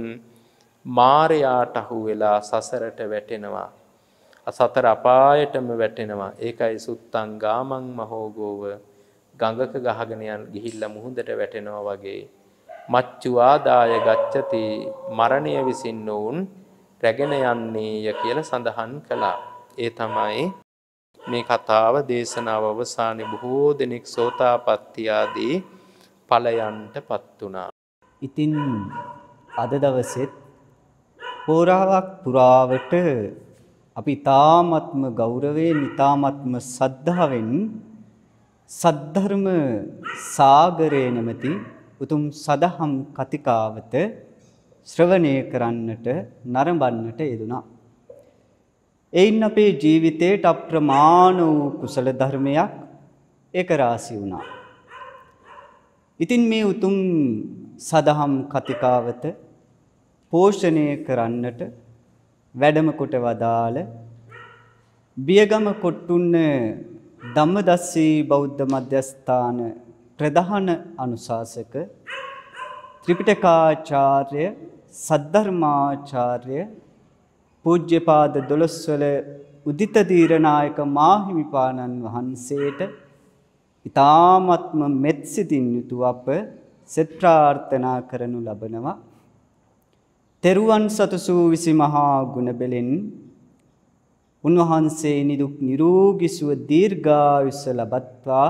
මාරයාට අහු වෙලා සසරට වැටෙනවා. සතර අපායටම වැටෙනවා. ඒකයි සුත්තං ගාමං මහෝගෝව ගඟක ගහගෙන යන ගිහිල්ලා මුහුදට වැටෙනවා වගේ මච්චු ආදාය ගච්ඡති මරණය විසින් නොවුන් රැගෙන යන්නේය කියලා සඳහන් කළා. ඒ තමයි මේ කතාව දේශනාව අවසානයේ බොහෝ දෙනෙක් සෝතාපට්ටි ආදී ඵලයන්ටපත් වුණා.
ඉතින් අද දවසෙත් පෝරාවක් පුරාවට අපි තාමත්ම ගෞරවයෙන් තාමත්ම සද්ධාවෙන් සද්ධර්ම සාගරේ නැමැති උතුම් සදහම් කතිකාවත ශ්‍රවණය කරන්නට නරඹන්නට යෙදුණා. එයින් අපේ ජීවිතයට අප්‍රමාණ වූ කුසල ධර්මයක් ඒක රාශි වුණා. ඉතින් මේ උතුම් සදහම් කතිකාවත පෝෂණය කරන්නට වැඩම කොට වදාළ බියගම කොට්ටුන්න ධම්මදස්සී බෞද්ධ මධ්‍යස්ථාන ප්‍රධාන අනුශාසක ත්‍රිපිටකාචාර්ය සද්ධර්මාචාර්ය පූජ්‍යපාද දොළොස්වල උදිත දීරනායක මාහිමිපාණන් වහන්සේට ඊ타ත්ම මෙත් සිතින් යුතුව අප සෙත් ප්‍රාර්ථනා කරනු ලබනවා. තෙරුවන් සතුසූ විසි මහා ගුණ බෙලෙන් උන්වහන්සේ නිදුක් නිරෝගී සුව දීර්ඝායුෂ ලබත්වා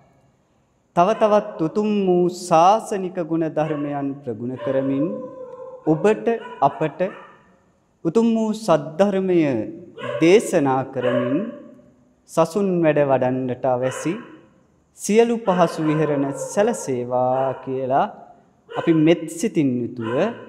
තව තවත් උතුම් වූ ශාසනික ගුණ ධර්මයන් ප්‍රගුණ කරමින් ඔබට අපට උතුම් වූ සද්ධර්මය දේශනා කරමින් සසුන් වැඩ වඩන්නට අවැසි සියලු පහසු විහරණ සැලසේවා කියලා අපි මෙත් සිතින් යුතුව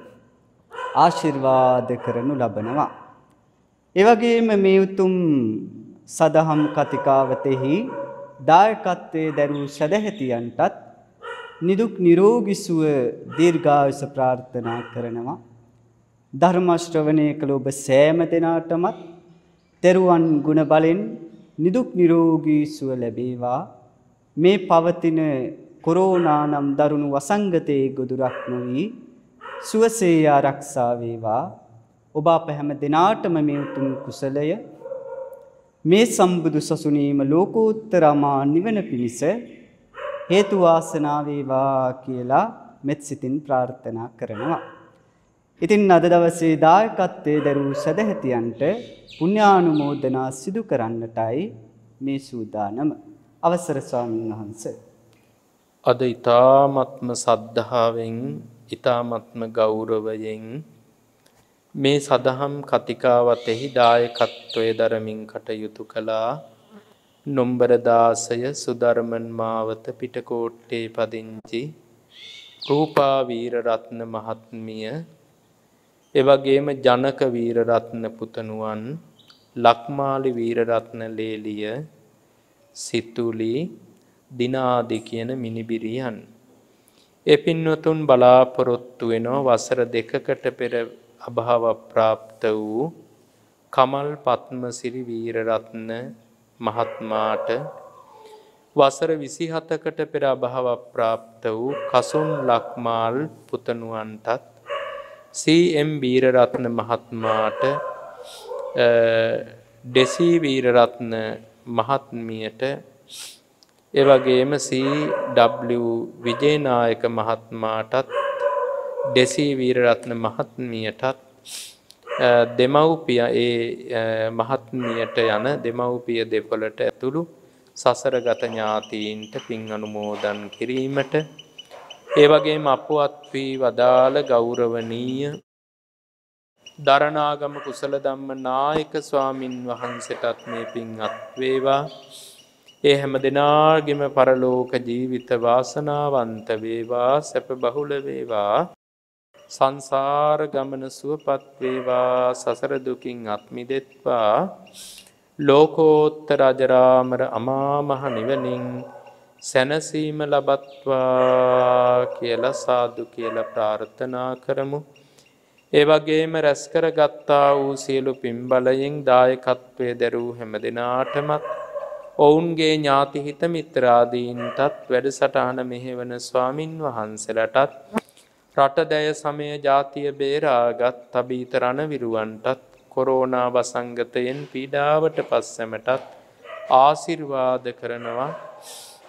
ආශිර්වාද කරනු ලබනවා. ඒ වගේම මේ උතුම් සදහම් කතිකාවතෙහි දායකත්වයේ දරූ සදැහැතියන්ටත් නිදුක් නිරෝගී සුව දීර්ඝායුෂ ප්‍රාර්ථනා කරනවා. ධර්ම ශ්‍රවණය කළ ඔබ සෑම දෙනාටමත් තෙරුවන් ගුණ බලෙන් නිදුක් නිරෝගී සුව ලැබේවා. මේ පවතින කොරෝනා නම් දරුණු වසංගතයේ ගොදුරක් නොවි සුවසේ ආරක්ෂා වේවා. ඔබ අප හැම දිනාටම මේ උතුම් කුසලය මේ සම්බුදු සසුනීම ලෝකෝත්තරමා නිවන පිණිස හේතු වාසනා වේවා කියලා මෙත් සිතින් ප්‍රාර්ථනා කරනවා. ඉතින් අද දවසේ දායකත්වයේ දරූ සදැහැතියන්ට පුණ්‍යානුමෝදනා සිදු කරන්නටයි මේ සූදානම. අවසර ස්වාමීන් වහන්සේ.
අද ඊ타ත්ම සද්ධාවෙන් ඊ타ත්ම ගෞරවයෙන් මේ සදහම් කතිකාවතෙහි දායකත්වයේ දරමින් කටයුතු කළා නොම්බර 16 සුධර්මන් මාවත පිටකොට්ටේ පදිංචි රූපා වීරරත්න මහත්මිය, එවැගේම ජනක වීරරත්න පුතණුවන්, ලක්මාලි වීරරත්න ලේලිය, සිතුලි දිනාදි කියන මිනිබිරියන්. ඒ පින්වතුන් බලාපොරොත්තු වෙනවා වසර 2කට පෙර අභාව ප්‍රාප්ත වූ කමල් පත්මසිරි වීරරත්න මහත්මාට වසර 27කට පෙර අභාව ප්‍රාප්ත වූ කසුන් ලක්මාල් පුතණුවන්ටත් සී.එම්. වීරරත්න මහත්මාට ඩෙසී වීරරත්න මහත්මියට එවැගේම සී.ඩබ්ලිව්. විජේනායක මහත්මාටත් ඩෙසී වීරරත්න මහත්මියටත් දෙමව්පිය මහත්මියට යන දෙමව්පිය දෙපළට ඇතුළු සසරගත ඥාතීන්ට පින් අනුමෝදන් කිරීමට, ඒ වගේම අපවත් වී වදාළ ගෞරවනීය දරණාගම කුසල ධම්ම නායක ස්වාමින් වහන්සේටත් මේ පින් අත් වේවා. ඒ හැම දිනාගෙම පරලෝක ජීවිත වාසනාවන්ත වේවා, සැප බහුල වේවා, සංසාර ගමන සුවපත් වේවා, සසර දුකින් අත් මිදෙත්වා, ලෝකෝත්තර අජරාමර අමා මහ නිවනින් සැනසීම ලබත්වා කියලා සාදු කියලා ප්‍රාර්ථනා කරමු. ඒ වගේම රැස් කරගත්තා වූ සියලු පින් බලයෙන් දායකත්වයේ දරූ හැම දිනාටමත් ඔවුන්ගේ ඥාති හිත මිත්‍රාදීන්ටත් වැඩසටහන මෙහෙවන ස්වාමින් වහන්සේලාටත් රට දැය සමය ජාතිය බේරාගත් තබීත රණවිරුවන්ටත් කොරෝනා වසංගතයෙන් පීඩාවට පස්සෙමටත් ආශිර්වාද කරනවා.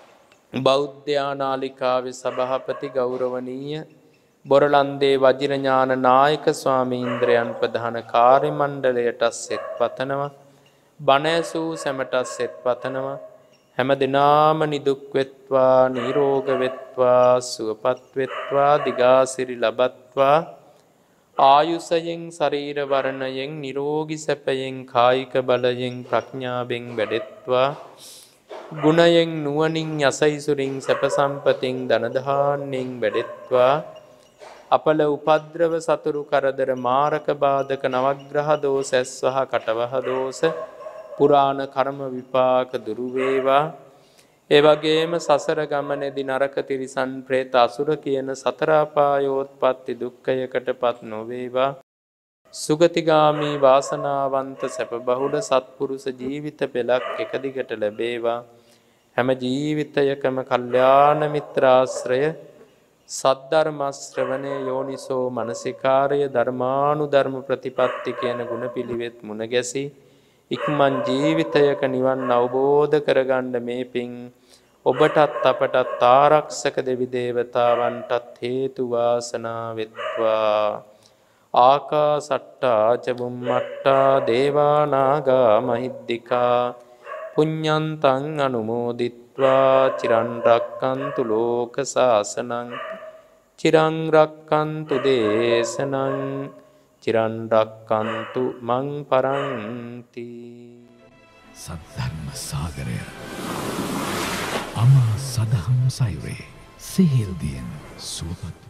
බෞද්ධ නාලිකාවේ සභාපති ගෞරවනීය බොරලන්දේ වජිරඥාන නායක ස්වාමීන්ද්‍රයන් ප්‍රධාන කාර්ය මණ්ඩලයට සෙත් පතනවා. බණ ඇසූ සැමට සෙත් පතනවා. හැම දිනාම නිදුක් වෙත්වා, නිරෝග වෙත්වා, සුවපත් වෙත්වා, දිගාසිරි ලබත්වා, ආයුෂයෙන්, ශරීර වර්ණයෙන්, නිරෝගී සැපයෙන්, කායික බලයෙන්, ප්‍රඥාවෙන් වැඩෙත්වා. ගුණයෙන්, නුවණින්, යසයිසුරින්, සැප සම්පතින්, ධන ධාන්‍යයෙන් වැඩෙත්වා. අපල උපද්‍රව, සතුරු කරදර, මාරක බාධක, නවග්‍රහ දෝෂ, ඇස්වහ කටවහ දෝෂ, පුරාණ කර්ම විපාක දුරු වේවා. ඒ වගේම සසර ගමනේදී නරක තිරිසන් പ്രേත අසුර කියන සතර අපායෝත්පත්ති දුක්ඛයකටපත් නොවේවා. සුගතිගාමි වාසනාවන්ත සැප බහුල සත්පුරුෂ ජීවිත පෙළක් එක දිගට ලැබේවා. හැම ජීවිතයකම කල්යාණ මිත්‍රාශ්‍රය, සද්ධර්ම ශ්‍රවණය, යෝනිසෝ මනසිකාරය, ධර්මානුධර්ම ප්‍රතිපatti කියන ගුණපිළිවෙත් මුණ ගැසී ඉක්මන් ජීවිතයක නිවන් අවබෝධ කරගන්න මේ පිං ඔබටත් අපටත් ආරක්ෂක දෙවි දේවතාවන්ටත් හේතු වාසනා වෙත්වා. ආකාසට්ටා ච බුම්මට්ටා දේවා නාග මහිද්దికා පුඤ්ඤන්තං අනුමෝදිත්වා චිරන් රැක්කන්තු ලෝක සාසනං චිරං රැක්කන්තු දේශනං චිරන් රැක්කන්තු මං පරන්ති.
සද්ධර්ම සාගරය අමා සදහම් සයුරේ සිහිල් දියෙන් සුවපත්